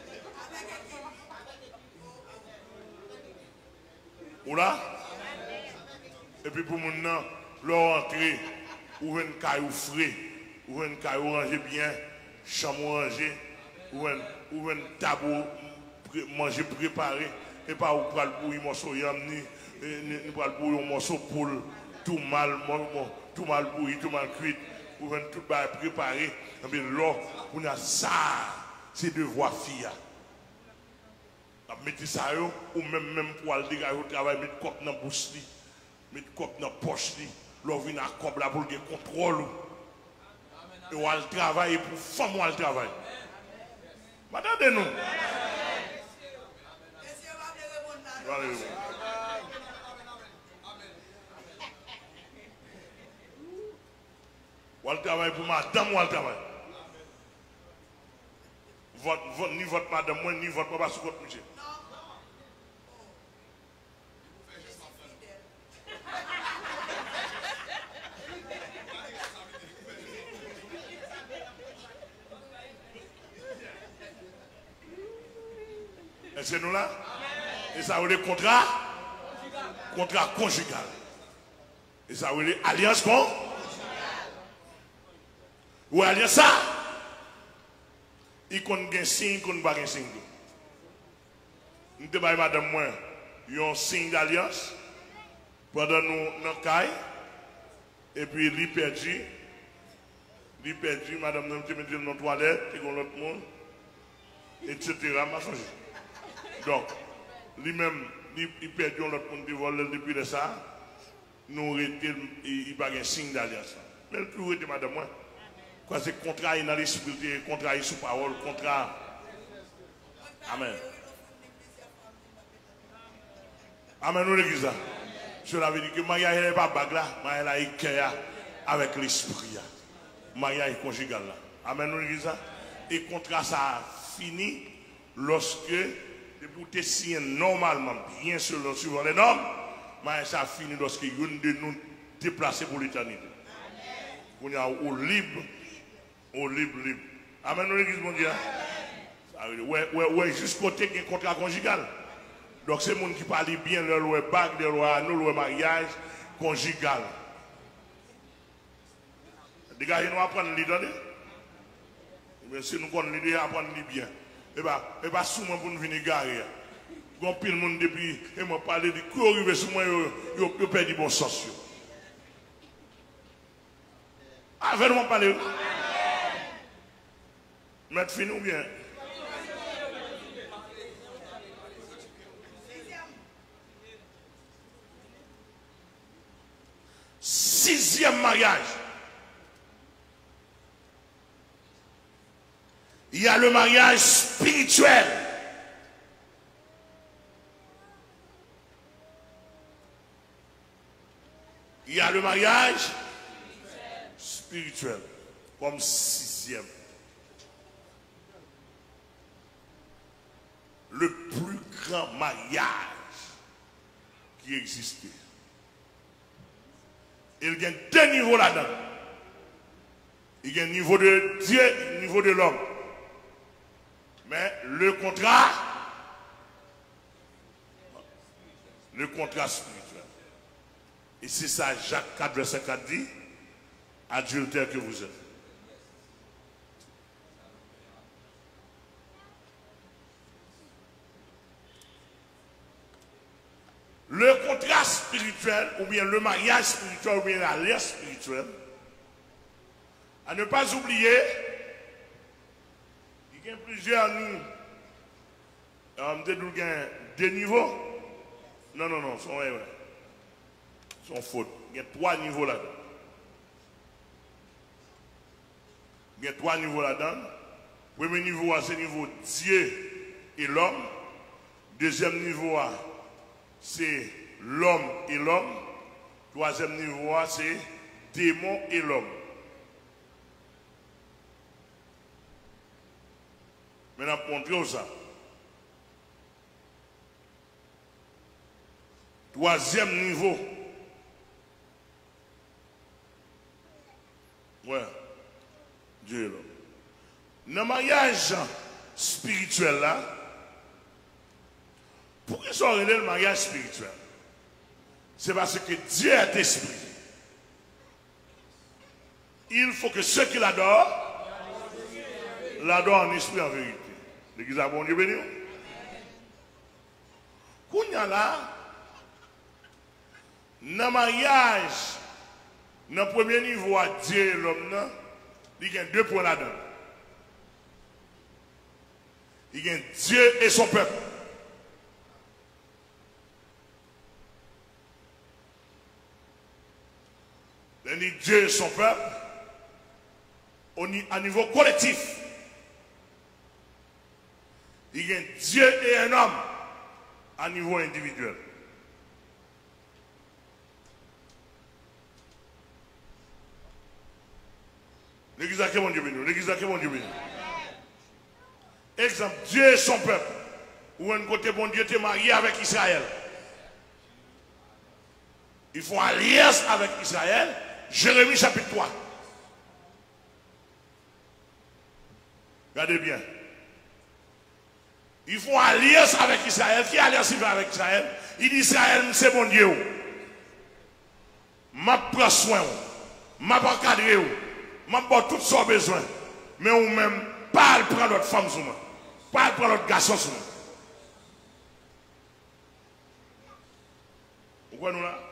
Ou là? Et puis pour mon nom, leur entrée, ou une caillou frais, ou une caillou rangée bien, chambre rangée, ou une, ou une tabou manger préparé, et pas ou pour le bouillir morceau yam, ni, ni pour le bouillir un morceau poule, tout mal, tout mal bouilli, tout mal cuit, ou une tout mal préparé, et bien là, on a ça. C'est devoir fille. Mettre ça ou même même pour aller dégager au travail, mettre cop dans bouche li, mettre cop dans poche li, l'on vient à cop là pour le contrôle. Et on va travailler pour femme ou le travail. Madame nous. Ou le travail pour madame ou le travail. Votre, votre, ni votre madame, moi, ni votre papa, sur votre monsieur. Est-ce que nous là? Et ça veut dire contrat? Contrat conjugal. Et ça veut dire alliance con? Ou alliance ça? Il y a un signe, il n'y a pas de signe. Nous avons madame moi, il y a un signe d'alliance pendant nous dans le caille. Et puis il perdu. Il perdu, madame nous avons mis dans la toilette, et dans l'autre monde, et cetera. Donc, lui-même, il perdu dans l'autre monde, il vole depuis ça. Nous il n'y a pas de signe d'alliance. Mais le plus de madame moi. Quoi, c'est contrat dans l'esprit, contrat sous parole, contrat. Amen. Amen, nous l'église. Cela veut dire que Maria n'est pas bague là, Maria est cœur avec l'esprit. Maria est conjugal là. Amen, nous l'église. Et contrat ça fini lorsque, pour te signer normalement, bien selon suivant les normes, Maria ça fini lorsque une de nous déplacer pour l'éternité. On est au libre. Au libre, libre. Amen, nous l'église mondiale. Ouais, ouais, ouais, jusqu'au côté qui est contrat conjugal. Donc, c'est les gens qui parlent bien de leur bague, de leur anneau, leur mariage conjugal. Les gars, ils nous apprennent l'idée. Mais si nous connaissons l'idée, apprendre bien. Et bien, et bien, souvent pour nous venir garer. Quand pile le monde depuis, et m'a parlé de quoi arrive sur moi, ils perdent bon sens. Ah, vraiment parler. Mettre fin ou bien? Sixième mariage. Il y a le mariage spirituel. Il y a le mariage spirituel comme sixième. Le plus grand mariage qui existait. Il y a deux niveaux là-dedans. Il y a un niveau de Dieu et un niveau de l'homme. Mais le contrat, le contrat spirituel. Et c'est ça, Jacques quatre, verset quatre dit, adultère que vous êtes. Le contrat spirituel spirituelle, ou bien le mariage spirituel, ou bien l'alliance spirituelle. À ne pas oublier, il y a plusieurs nous, euh, deux niveaux. Non, non, non, sont, ouais, ouais, sont fautes. Il y a trois niveaux là-dedans. Il y a trois niveaux là-dedans. Premier niveau, c'est le niveau Dieu et l'homme. Deuxième niveau, c'est l'homme et l'homme. Troisième niveau, c'est démon et l'homme. Maintenant, montrez ça. Troisième niveau. Ouais. Dieu et l'homme. Dans le mariage spirituel là, pourquoi ça aurait le mariage spirituel? C'est parce que Dieu est esprit. Il faut que ceux qui l'adorent, l'adorent en esprit en vérité. L'église a bon Dieu béni. Kounya là, dans le mariage, dans le premier niveau à Dieu et l'homme, il y a deux points là-dedans. Il y a Dieu et son peuple. Il y a Dieu et son peuple à niveau collectif. Il y a Dieu et un homme à niveau individuel. L'église a mon Dieu béni. L'église a mon Dieu béni. Exemple, Dieu et son peuple. Où un côté bon Dieu était marié avec Israël. Ils font alliance avec Israël. Jérémie chapitre trois. Regardez bien. Ils font alliance avec Israël. Qui alliance il fait avec Israël? Il dit Israël, c'est mon Dieu. Je prends soin. Je encadre. Je prends tout son besoin. Mais ou même, pas prendre notre femme sur moi. Pas prendre notre garçon sur moi. Pourquoi nous là?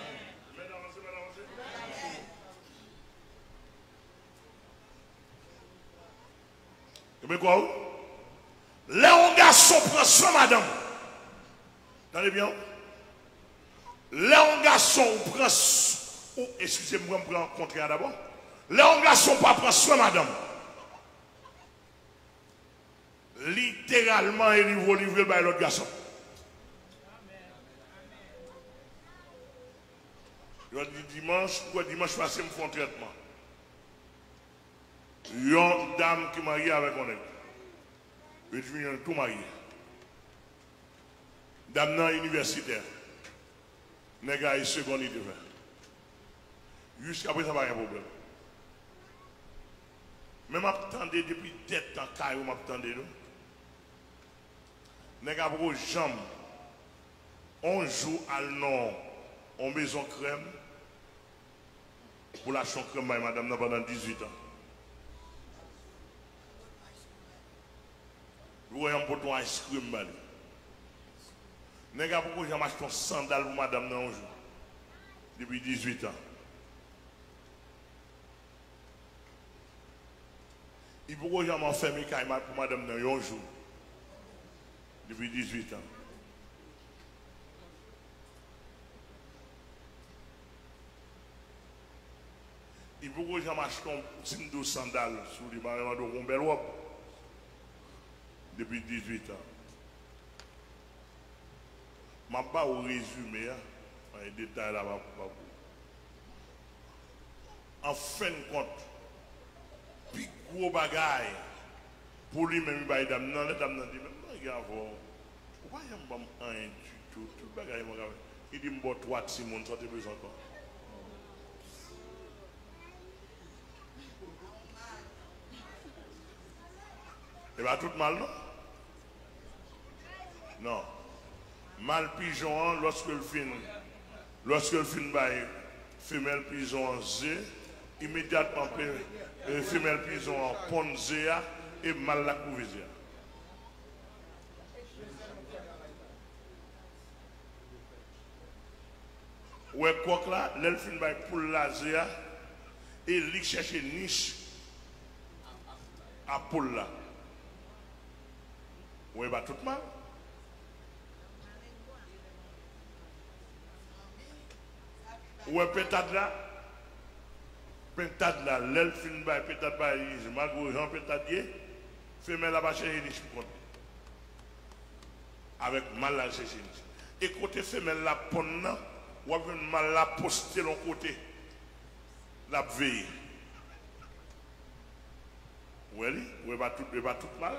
Mais quoi? Là, un garçon prend soin, madame. Attendez bien. Là, un garçon prend soin. Excusez-moi, je me prends contraire d'abord. Là, un garçon pas prend soin, madame. Littéralement, il va livrer par l'autre garçon. Je dis dimanche, quoi dimanche passé, je me fais un traitement. Il y a une dame qui est mariée avec un nègre. Je suis tout marié. Dame non universitaire. Nègre est seconde de vingt. Jusqu'à présent, pas de problème. Mais m'attendais depuis tête en caillou, m'attendais nous. Nègre a pour jambes. On joue à non, en maison crème. Pour la chambre crème, madame, pendant dix-huit ans. Vous voyez un poton ice cream bali. Nègre pourquoi j'ai acheté un sandal pour madame dans un jour. Depuis dix-huit ans. Il pourquoi j'ai enfermé pour madame dans un jour. Depuis dix-huit ans. Il pourquoi j'ai acheté un sandal sur les marins de Rombelwap. Depuis dix-huit ans. Je ne vais pas vous résumer, les détails là-bas. En fin de compte, plus gros bagaille pour lui-même, il dit, non, les dames dit, mais regarde, pourquoi il y a un tout, tout le bagaille, il dit, je vais trois Simon, ça te besoin encore. Et bien, tout mal, non? Non. Mal pigeon, lorsque le film, lorsque le film baille, femelle pigeon en Z, immédiatement, femelle pigeon en pont Z et mal la couvisière. Ouais, quoi que là, l'elfine va pour l'Asia et il cherche une niche à Paul là. Ouais, bah tout mal. Ouais, peut-être là, peut-être là, l'elfine va peut-être pas, je m'agrou Jean peut-être, femelle là va chercher une niche pour compte. Avec mal là chercher une niche. Et côté femelle là, pour nous, ou avez mal là poster l'autre côté la veille oui oui pas tout pas tout mal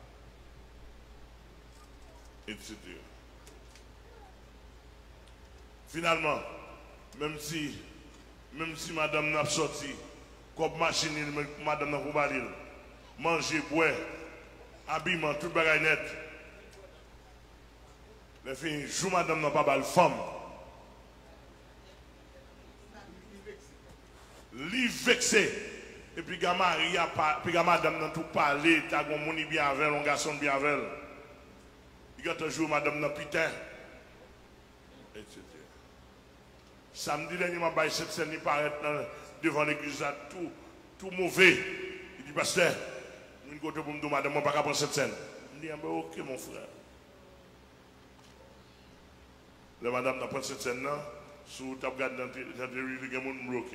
etc. Finalement même si même si madame n'a sorti comme machine madame n'a pas parlé manger boire habillement tout bagaille net les filles joue madame n'a pas balle femme li vexé et puis gama ria puis gama madame dans tout parler ta gon moni bien avec un garçon bien avec il y a toujours madame dans putain etc. Samedi dernier m'a bail cette scène il paraît devant l'église tout tout mauvais il dit pasteur une côté pour me dire madame on pas prendre cette scène il dit OK mon frère le madame n'a pas cette scène là sous t'a regardé dans le il y a monde bloqué.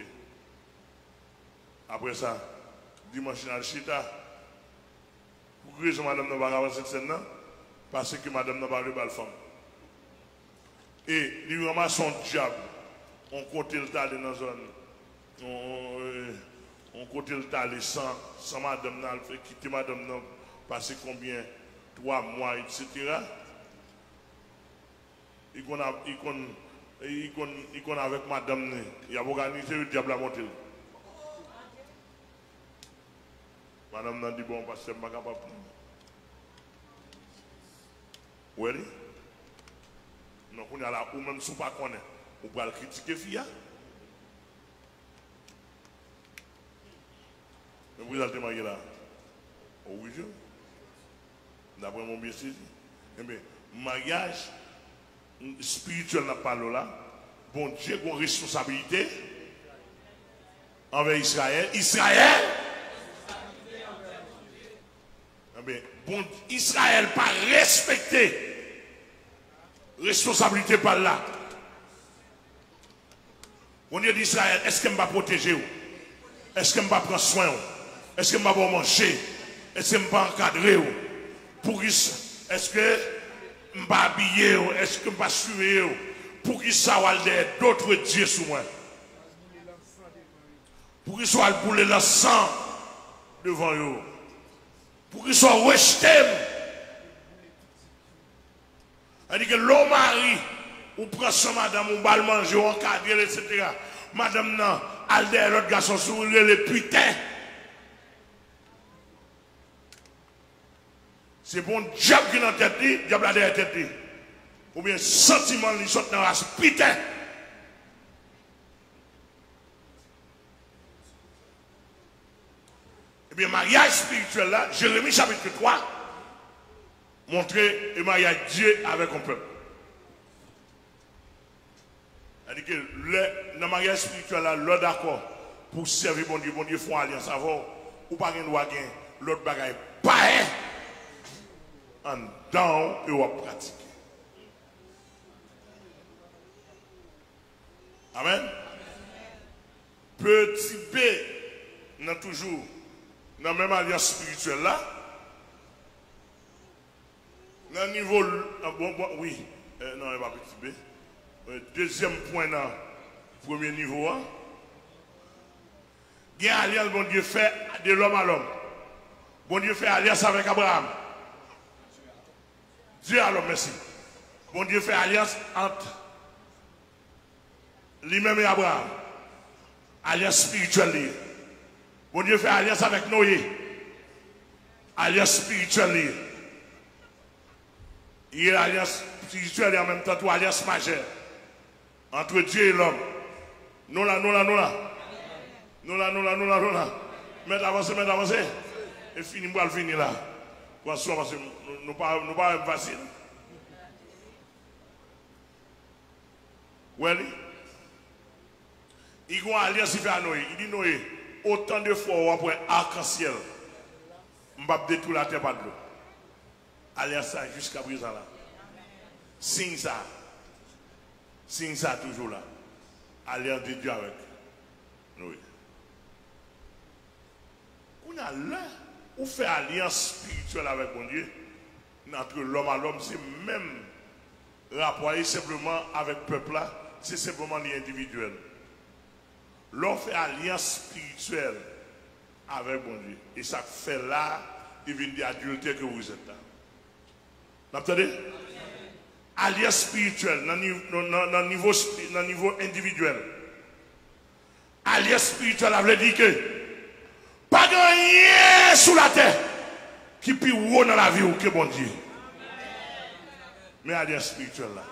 Après ça, dimanche dans le chita, pour que madame n'a pas avancé cette scène, parce que madame n'a pas eu de femme. Et il ramasse son diable, on compte le talent dans la zone, on, euh, on compte le talent sans, sans madame n'a fait quitter madame n'a passé combien, trois mois, et cetera. Il qu'on a, il qu'on, il qu'on, il qu'on avec madame, il a organisé le diable à monter. Madame n'a dit bon parce que je ne suis pas capable. Oui. Donc on est là ou même si on ne connaît pas, on peut le critiquer fia. Mais vous allez marier là. Oh oui, je. D'après mon bien saisi. Eh bien, mariage spirituel n'a pas là. Bon Dieu a une responsabilité envers Israël. Israël. Mais bon, Israël pas respecté responsabilité par là. On dit d'Israël, est-ce que je vais protéger? Est-ce que je vais prendre soin? Est-ce que je vais manger? Est-ce que je vais encadrer? Pour est-ce que je vais habiller? Est-ce que je vais suivre? Pour qu'ils soient d'autres dieux sous moi? Pour qu'ils soient pour le sang devant eux? Pour qu'ils soient rejetés. C'est-à-dire que l'homme mari, ou prend son madame, ou va le manger, ou encadrer, et cetera. Madame, non, elle dit l'autre garçon, sourire le putain. C'est bon diable qui est dans la tête, diable a dans la tête. Ou bien sentiment, il saute dans la race, putain. Eh bien, mariage spirituel là, Jérémie chapitre trois, montrer le mariage Dieu avec un peuple. C'est-à-dire que le, le mariage spirituel là, l'autre d'accord pour servir bon Dieu, bon Dieu font alliance avant, ou pas gagner l'autre bagaille, pas en dans et on pratique. Amen. Petit B, n'a toujours dans la même alliance spirituelle là, dans le niveau, bon, bon, oui, euh, non, il va petit B. Euh, deuxième point dans le premier niveau, hein. Il y a alliance, bon Dieu fait de l'homme à l'homme. Bon Dieu fait alliance avec Abraham. Dieu à l'homme, merci. Bon Dieu fait alliance entre lui-même et Abraham. Alliance spirituelle. Bon Dieu fait alliance avec Noé. Alliance spirituelle. Il y a l'alliance spirituelle et en même temps une alliance majeure. Entre Dieu et l'homme. Nous là, nous là, nous là. Nous là, nous là, nous là, nous là. Mettez avancez, mettez avancez. Et fini, moi, le finir là. Parce que nous ne pas pas facile. Oui. Il y a une alliance avec Noé. Il dit Noé, autant de fois on va prendre arc-en-ciel. Je ne vais pas détruire la terre par de l'eau. Alliance ça jusqu'à présent là. Signe ça. Signe ça toujours là. Alliance de Dieu avec Noé. On a là, on fait alliance spirituelle avec mon Dieu. Entre l'homme à l'homme, c'est même rapport simplement avec le peuple là, c'est simplement l'individuel. L'on fait alliance spirituelle avec mon Dieu. Et ça fait là, il vient d'adultère que vous êtes là. Vous entendez? Alliance spirituelle, dans le niveau, niveau individuel. Alliance spirituelle, ça veut dire que pas de rien sous la terre qui peut haut dans la vie ou que bon Dieu. Mais alliance spirituelle là.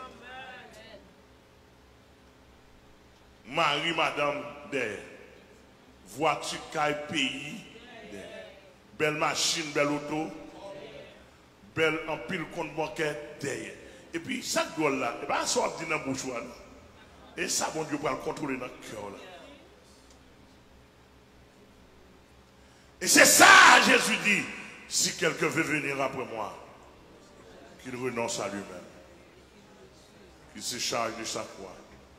Marie, madame, des voitures, caille, pays, des belle machine, belle auto, belle en pile compte bancaire, derrière. Et puis, chaque goal là, et bien, ça va dire dans le bouchoir. Et ça, bon Dieu, va le contrôler dans le cœur là. Et c'est ça, Jésus dit, si quelqu'un veut venir après moi, qu'il renonce à lui-même, qu'il se charge de sa croix.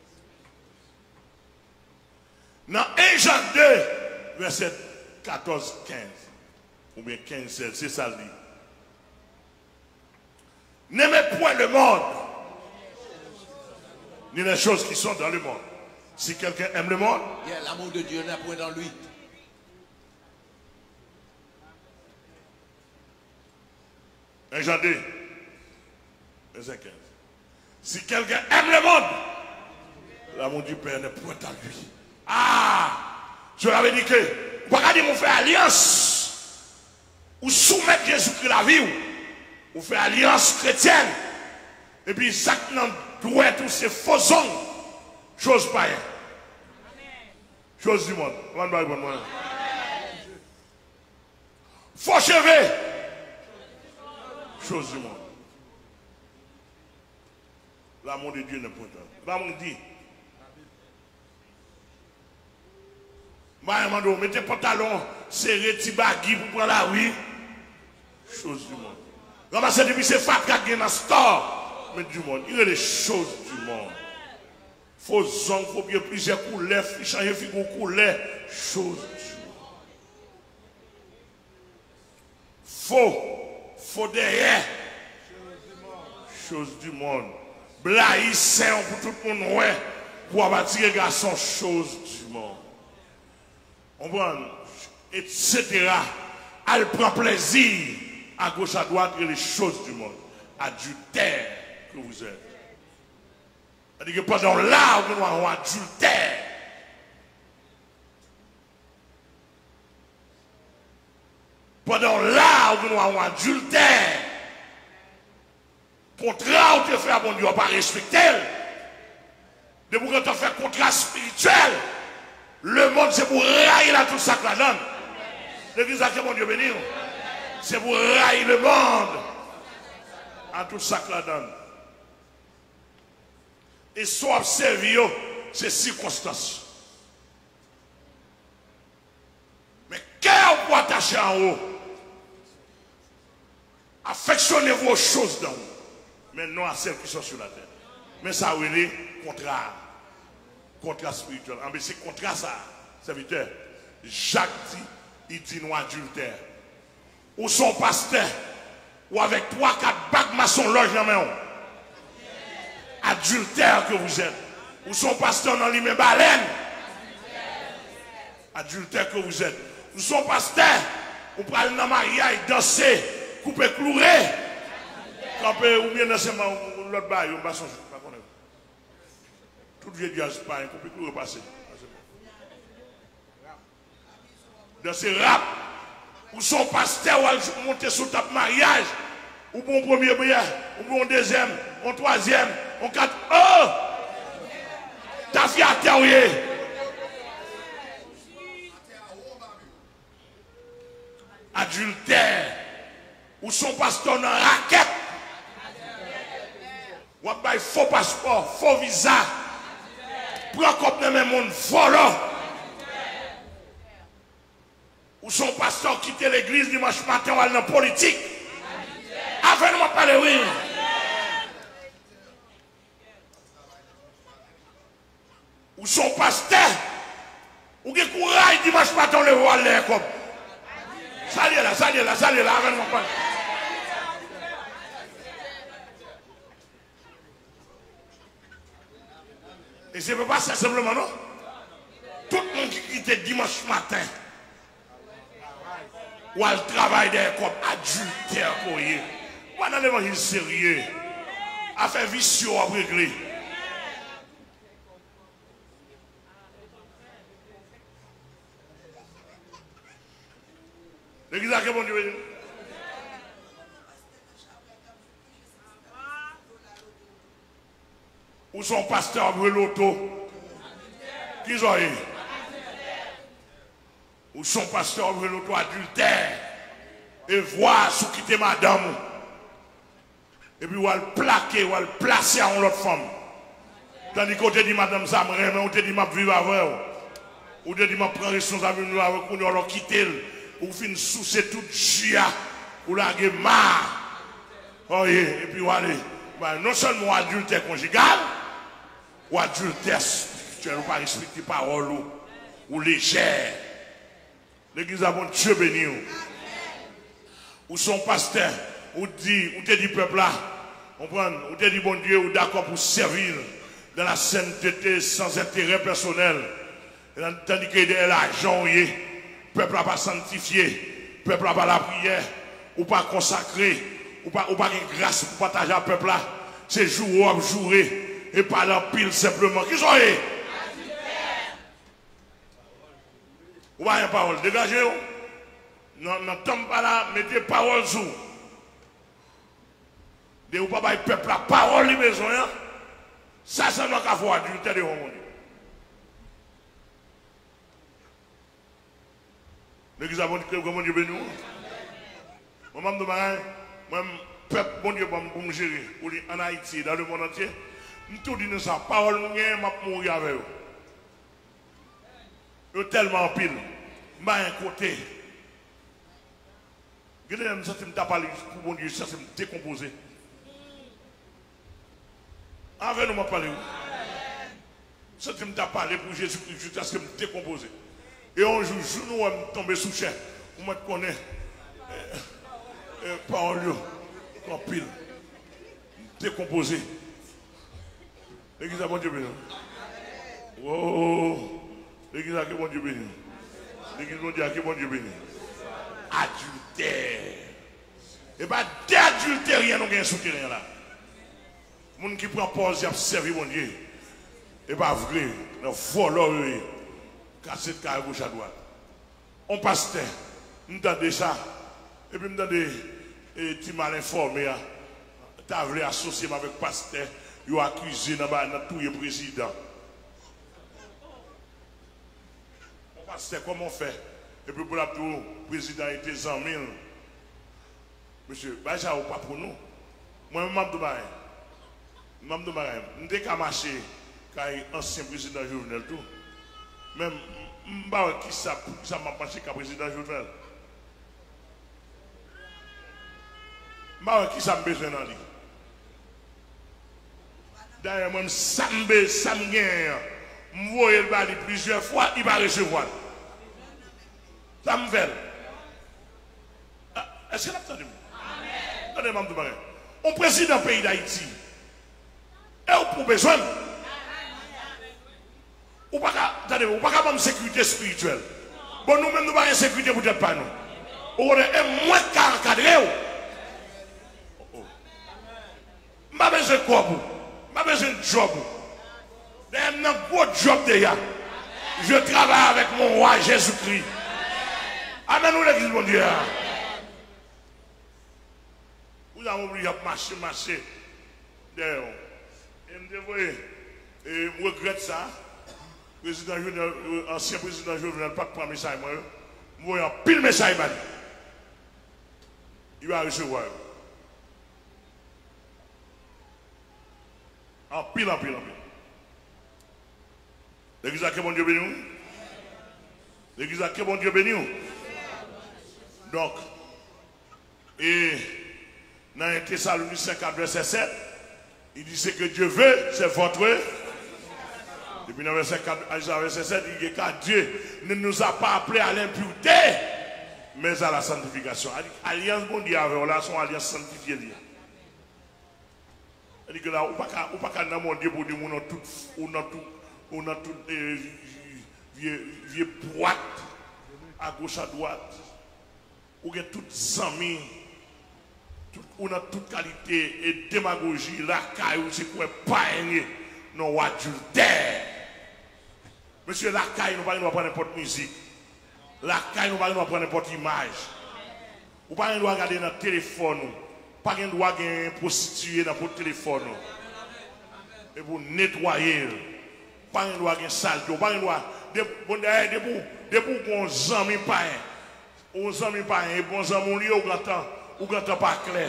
Dans un Jean deux, verset quatorze quinze, ou bien quinze seize, c'est ça le dit. N'aimez point le monde, ni les choses qui sont dans le monde. Si quelqu'un aime le monde, yeah, l'amour de Dieu n'est point dans lui. un Jean deux, verset quinze. Si quelqu'un aime le monde, l'amour du Père n'est point dans lui. Ah, je l'avais dit que, vous regardez, on fait alliance, ou soumettre Jésus-Christ la vie, ou fait alliance chrétienne, et puis ça doit tous ces faux hommes, chose païenne, chose du monde. Faux cheveux, chose du monde. L'amour de Dieu n'est pas dans. L'amour dit, mettez pantalon serré, petit bagui pour prendre la rue. Chose du monde. Ramassez depuis ces fat qui dans le store. Mais du monde. Il y a des choses du monde. Faut zong, faut bien plusieurs couleurs, faut changer figure couleur. Chose du monde. Faux. Faux derrière. Chose du monde. Blaïssant pour tout le monde. Ouais. Pour abattre les garçons. Chose du monde. On prend, et cetera. Elle prend plaisir à gauche, à droite et les choses du monde. Adultère que vous êtes. C'est-à-dire que pendant là, vous avez un adultère. Pendant là, vous avez un adultère. Contrat, vous te fait à bon Dieu, pas respecter. De vous quand on fait contrat spirituel. Le monde, c'est pour railler la tout ça que la donne. L'église à qui mon Dieu béni. C'est pour railler le monde. À tout ça que la donne. Et soit observé, c'est circonstances. Mais qu'est-ce pour attacher en haut? Affectionnez-vous aux choses d'en haut. Mais non à celles qui sont sur la terre. Mais ça, oui, est contraire. Contrat spirituel. En c'est contrat ça, serviteur. Jacques dit, il dit nous adultère. Ou son pasteur, ou avec trois, quatre bagues maçon loge dans la main. Adultère que vous êtes. Ou son pasteur dans lui-même baleine. Adultère que vous êtes. Ou son pasteur, ou prenez dans le mariage, danser, couper, clouer. Camper, ou bien danser, l'autre bail, ou pas son. Tout vieux Dieu pas un peu plus repasser. Dans ces rap, où son pasteur ou monter sous ta mariage, ou bon premier bien, ou bon deuxième, ou troisième, ou quatre. Oh! Ta fille a terre. Adultère, ou son pasteur dans la raquette, ou un faux passeport, faux visa. prend comme dans le monde volant. Ou son pasteur quitte l'église dimanche matin ou aller dans la politique. Avec nous parler, oui. Ou son pasteur, ou qui courage dimanche matin, le voit l'air comme. Salut là, salut là, salut là, avec nous parler. Et ce n'est pas ça simplement, non? Tout le monde qui quitte dimanche matin, ou à le travail des comme adultère pour y. Ou dans l'évangile sérieux, à faire vicieux à régler. L'église a bon Dieu. Ou son pasteur brûle l'auto. Qui sont ils? Ou son pasteur brûle l'auto adultère. Et voir sous quitter madame. Et puis ou elle plaquer, ou elle placer en l'autre femme. Tandis qu'on te dit madame ça me remet, on te dit m'a vivre avec. Ou te dit m'a prendre responsabilité avec on l'a quitter. Ou fin sous tout chia. Ou la gué marre. Oh yeah. Et puis ou allez. Ben, non seulement adultère conjugal. Ou adultère spirituel, ou pas respecter parole ou, ou légère. L'église a bon Dieu béni. Ou son pasteur, ou dit, ou te dit peuple là, on prend, ou te dit bon Dieu, ou d'accord pour servir dans la sainteté sans intérêt personnel. Tandis que l'argent, le peuple n'a pas sanctifié, le peuple n'a pas la prière, ou pas consacré, ou pas, ou pas une grâce pour partager le peuple là. C'est jour ou jouer. Et pas la pile simplement. Qui sont ils? Ou pas une parole? Dégagez-vous. Non, non, tombe pas là, mettez parole sous. De ou pas le peuple la parole les besoin. Ça, c'est notre affaire adultère de mon Dieu. L'église a bon Dieu, comment Dieu béni. Moi, je me dis, moi, peuple, bon Dieu, pour me gérer, en Haïti, dans le monde entier. Je tout dis ça, parole mouillée, je mourir avec eux. Ils sont tellement pile. Je vais un côté. Je me sens que je parlé pour mon Dieu, ça c'est me décomposer. Avec nous, je parler. Ça c'est me parler pour Jésus-Christ, jusqu'à ce que je me décomposer. Et un jour, je suis tombé sous chair. Vous me connaissez. Parole, en pile. Décomposé. L'église a bon Dieu béni. Oh, l'église a bon Dieu béni. L'église a bon Dieu béni. Adultère. Et bien, d'adultère, rien n'a pas souterrain là. Les gens qui prennent pause, ils observent mon Dieu. Et bien, vrai, le voleur, casser de carré gauche à droite. On pasteur, nous entendons ça. Et puis, nous entendons, tu m'as informé, tu as voulu associer avec le pasteur. Ils ont accusé dans tout le président. On va se comment on fait. Et puis pour la tour, le président était cent mille. Monsieur, bah ça pas pour nous. Moi, je suis là. Je suis là. Je suis là. Je suis ancien président Jovenel tout. Même, je qui ça ça m'a pensé qu'un président Jovenel. Je qui ça me besoin dans lui. D'ailleurs, moi, sambe, samge, je voyais le bali plusieurs fois, il va recevoir. Ça me fait. Est-ce que vous entendez? Amen. On président du pays d'Haïti. Et on pour besoin. Ou pas avoir une sécurité spirituelle. Bon, nous-mêmes, nous n'avons pas de sécurité peut-être pas nous. On est moins qu'encadré. Je n'ai pas besoin de quoi pour. Je n'ai pas besoin de job. J'ai un gros job déjà. Je travaille avec mon roi Jésus-Christ. Amen, nous l'église, mon Dieu. Vous avez oublié de marcher, marcher. D'ailleurs, et je regrette ça. Président Jovenel, ancien président Jovenel, pas de prendre message. Je vois un pile message. Il va recevoir. En pile, en pile, en pile. L'église a que bon Dieu béni. L'église a que bon Dieu béni. Donc, et dans un Thessaloniciens quatre, verset sept, il dit ce que Dieu veut, c'est votre. Depuis dans verset quatre, verset sept, il dit que Dieu ne nous a pas appelés à l'impureté, mais à la sanctification. Alliance bon Dieu avec là, son alliance sanctifiée. Il dit que là, on ne peut pas demander pour dire qu'on a tout, on a tout, on a tout, vieux boîte à gauche à droite, on a toutes amis, on a toute qualité et démagogie, la caille, c'est quoi, pas non, adultère. Monsieur, la caille, nous ne pouvons pas prendre n'importe musique. La caille, nous ne pouvons pas prendre n'importe image. Nous ne pouvons pas regarder dans le téléphone. Pas de droit de prostituer dans votre téléphone. Et pour nettoyer. Pas de droit de saleté. Pas de droit de pour qu'on amis pas. On amis pas. Et bon amis lié au grand temps. Au grand temps pas clair.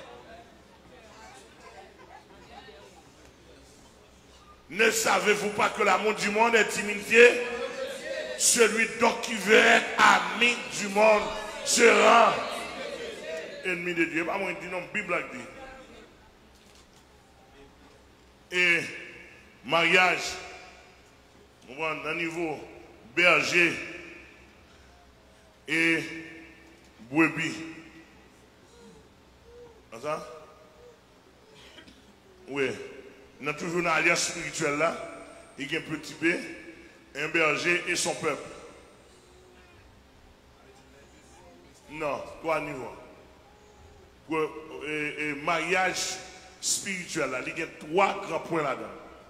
Ne savez-vous pas que l'amour du monde est inimitié? Celui donc qui veut être ami du monde sera ennemi de Dieu. Pas moi dit non, Bible a dit. Et mariage, on va à niveau berger et brebis. C'est ça? Oui. On a toujours une alliance spirituelle là. Il y a un petit B, un berger et son peuple. Non, trois niveaux. Pour le mariage spirituel là, il y a trois grands points là-dedans.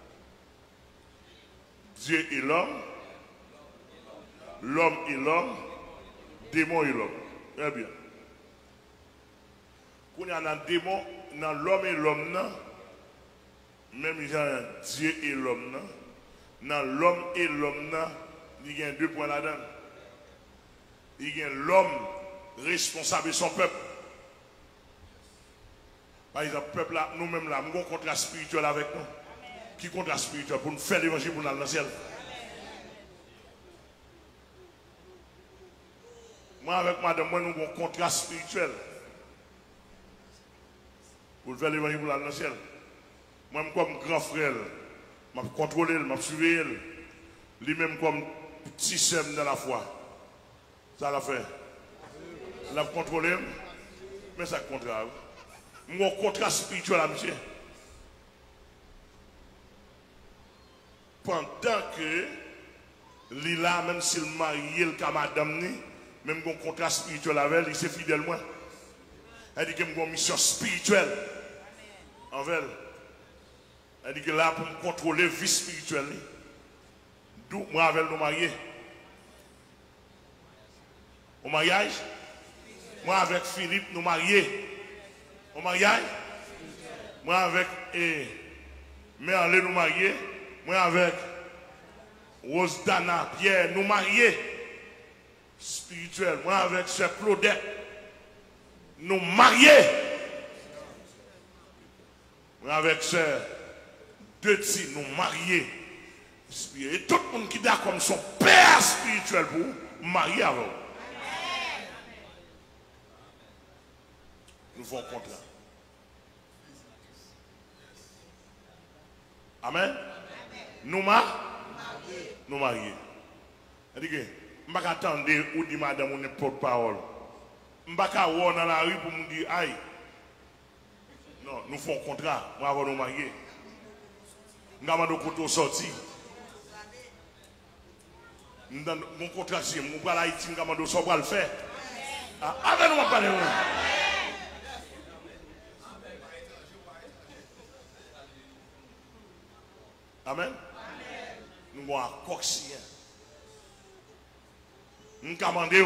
Dieu et l'homme, l'homme et l'homme, démon et l'homme. Très bien. Quand il y a un démon, dans l'homme et l'homme, même Dieu et l'homme, dans l'homme et l'homme, il y a deux points là-dedans. Il y a l'homme responsable de son peuple. Par exemple, peuple là, nous-mêmes là, nous avons un contrat spirituel avec nous. Qui contrat spirituel pour nous faire l'évangile pour nous aller dans le ciel. Moi avec madame, moi nous avons un contrat spirituel. Pour faire l'évangile pour nous aller dans le ciel. Moi comme grand frère, je contrôle, je surveille. Lui-même comme petit sème dans la foi. Ça l'a fait. Il a contrôlé, mais ça contrat. Mon contrat spirituel à monsieur. Pendant que Lila, même s'il marie le cas madame, même mon contrat spirituel avec elle, il s'est fidèle moi. Elle dit que j'ai une mission spirituelle envers elle. Elle dit que là pour me contrôler la vie spirituelle. D'où moi avec nous mariés. Au mariage, moi avec Philippe nous mariés. Au mariage, moi avec eh, Merle nous mariés. Moi avec Rose Dana, Pierre, nous mariés spirituels. Moi avec Sœur Claudette, nous mariés. Moi avec Sœur Petit, nous mariés. Et tout le monde qui est comme son père spirituel pour marier avec vous. Nous faisons contrat. Amen. Nous mariés. Nous mariés. C'est-à-dire que je ne vais pas attendre ou dire madame ou ne porte-parole. Je ne vais pas aller dans la rue pour me dire aïe. Non, nous faisons contrat. Nous avons nous mariés. Nous avons nous sorti. Mon contrat, c'est mon bras Haïti, nous avons nous le faire. Avec nous, parler. Amen. Nous avons un coxien. Nous avons demandé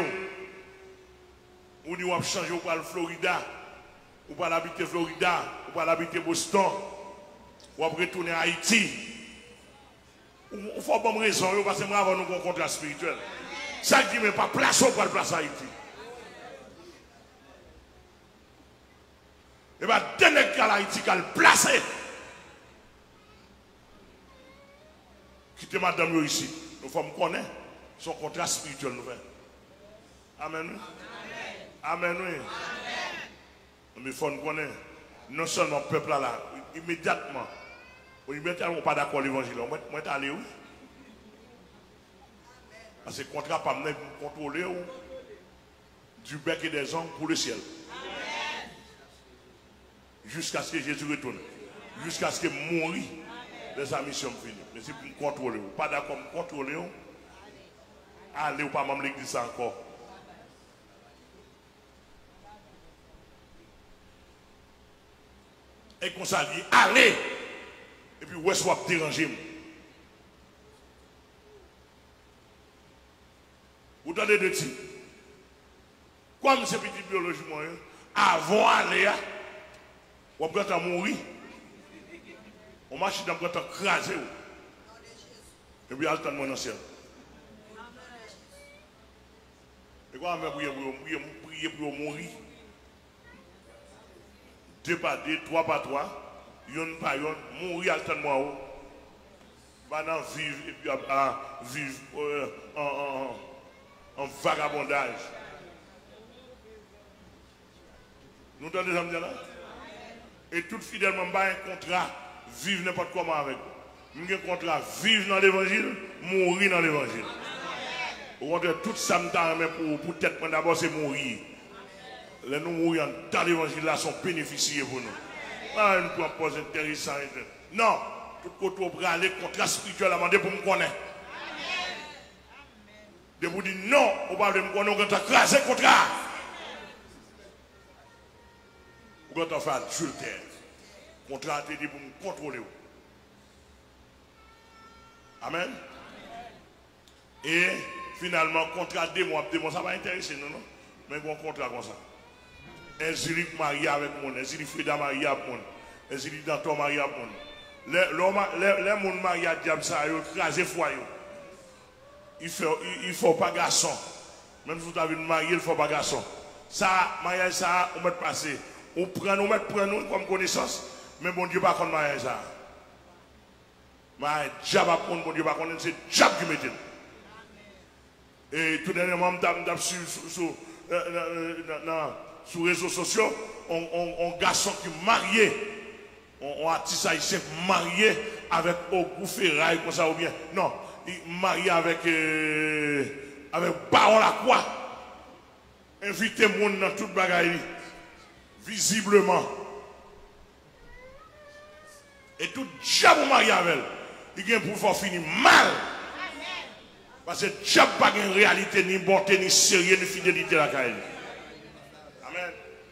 où nous avons changé pour le Florida, ou pour l'habiter Florida, ou pour l'habiter Boston, ou pour retourner à Haïti. Il faut bonne raison, parce que nous avons un contrat spirituel. Ça dit, mais pas place pour le place à Haïti. Et bien, dès que Haïti a placé. quitter madame ici. Nous faut me connaître son contrat spirituel nous fait. Amen. Amen. Oui. Mais il faut nous connaître. Non seulement le peuple là, immédiatement. Immédiatement, on pas d'accord avec l'évangile. Moi, je suis allé où? Parce que le contrat pas me contrôler du bec et des ongles pour le ciel. Jusqu'à ce que Jésus retourne. Jusqu'à ce que mourir. Les amis sont finis. Mais si vous me contrôlez, pas d'accord me contrôler, allez ou pas même l'église encore. Et qu'on s'est dit, allez! Et puis, où est-ce qu'on va déranger? Vous donnez deux types. Comme c'est petit biologiquement, avant d'aller, on va mourir. On marche dans le temps crasé. Et puis, il y a le temps de mon ancien. Et quand on va prier pour mourir, deux par deux, trois par trois, yon par yon, mourir à le temps de moi. Maintenant, vivre et puis vivre en vagabondage. Nous entendez ça me dire là? Et tout fidèlement, bah, un contrat, vivre n'importe comment avec vous. Nous avons un contrat, vivre dans l'évangile, mourir dans l'évangile. Au contraire, tout ça me t'a pour, pour tête, d'abord, c'est mourir. Les nous mourir dans l'évangile là sont bénéficiés pour nous. Pas une propos intéressante. Non, tout côté pour aller contrat spirituel à demander pour me connaître. De vous dire non, on va me connaître, on va craser le contrat. On va faire adultère. Le contrat a été dit pour me contrôler. Amen. Et finalement, contrat deux mois, deux mois, ça va intéresser nous, non? Mais bon contrat comme ça. Un Zélique marié avec mon, un Zélique Frida marié avec mon, un Zélique Danton marié avec mon. Les gens mariés à diable, ça, ils crasé foyer. Il ne faut pas garçon. Même si vous avez marié, il ne faut pas garçon. Ça, mariage, ça, on met passer. On prend nous, on prend nous comme connaissance, mais bon Dieu, pas contre mariage, ça. Mais diable à prendre, bon Dieu, pas contre, c'est diable qui met. Et tout dernièrement, je suis sur les réseaux sociaux, on, on, on garçon qui est marié, on, on artiste haïtien marié avec Ogou Ferraille, comme ça ou bien. Non, il marié avec, euh, avec Baron Lacroix. Invité monde dans toute bagaille, visiblement. Et tout diable marié avec elle, il vient pour faire finir mal. Parce que diable n'a pas de réalité, ni bonté, ni sérieux, ni fidélité à la caille. Amen.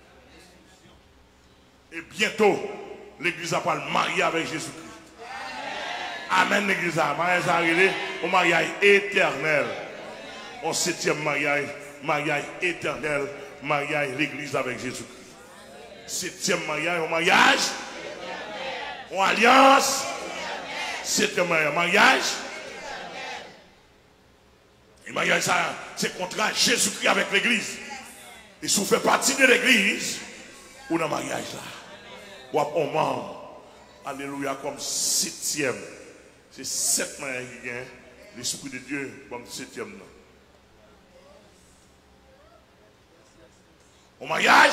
Et bientôt, l'église va pas le marier avec Jésus-Christ. Amen, l'église a mariage arrivé au mariage éternel. Au septième mariage, mariage éternel, mariage l'église avec Jésus-Christ. Septième mariage, au mariage, en alliance, septième mariage, mariage. Et mariage, ça, c'est contrat Jésus-Christ avec l'église. Et si vous faites partie de l'église, ou dans le mariage là, ou on membre, alléluia, comme septième. C'est sept mariages qui gagnent l'Esprit de Dieu comme septième. Là. Au mariage,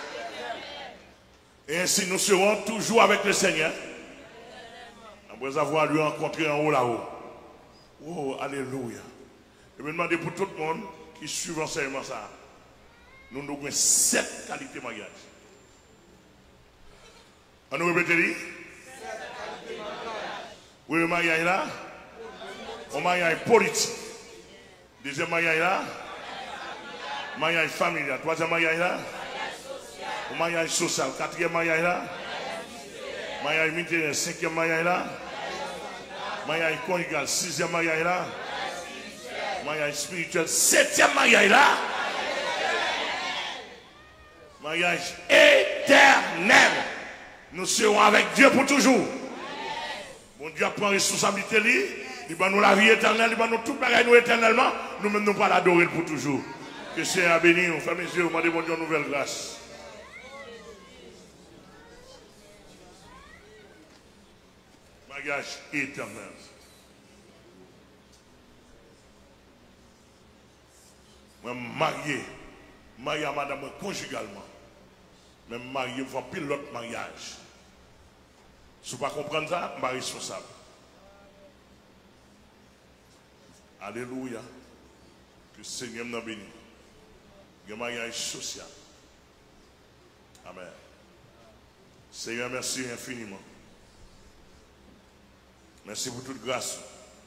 et ainsi nous serons toujours avec le Seigneur. Après avoir lui rencontré en haut là-haut. Oh, alléluia. Je me demande pour tout le monde qui suit l'enseignement ça. Nous nous avons sept qualités de mariage. On nous répète les oui, le mariage là. Le mariage politique. Deuxième mariage là. Mariage familial. Troisième mariage là. Le mariage social. Quatrième mariage là. Mariage militaire. Cinquième mariage là. Mariage conjugal. Sixième mariage là. Mariage spirituel. Septième mariage là. Mariage éternel. Nous serons avec Dieu pour toujours. Bon Dieu prend responsabilité, il va nous la vie éternelle, il va nous tout pareil nous éternellement. Nous-mêmes nous pas l'adorer pour toujours. Que c'est à bénir, on ferme les yeux, on demande bon Dieu une nouvelle grâce. Mariage éternel. Je suis marié. Marié à madame conjugalement. Mais marié devant pile l'autre mariage. Si vous ne comprenez pas ça, je suis responsable. Alléluia. Que le Seigneur nous bénisse. Il y a un mariage social. Amen. Seigneur, merci infiniment. Merci pour toute grâce.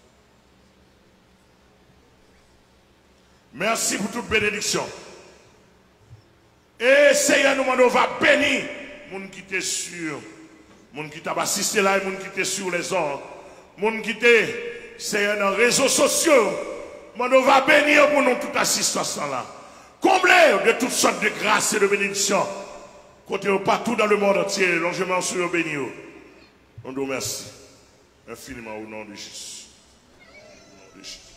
Merci pour toute bénédiction. Et Seigneur, nous on va bénir les gens qui étaient sur, les gens qui t'ont assisté là, les gens qui étaient sur les ondes, les gens qui étaient, Seigneur, dans les réseaux sociaux. On va bénir pour nous toute assistance là. Combler de toutes sortes de grâces et de bénédictions. Côté partout dans le monde entier, longement sur le béni. On nous remercie infiniment au nom de Jésus. Au nom de Jésus.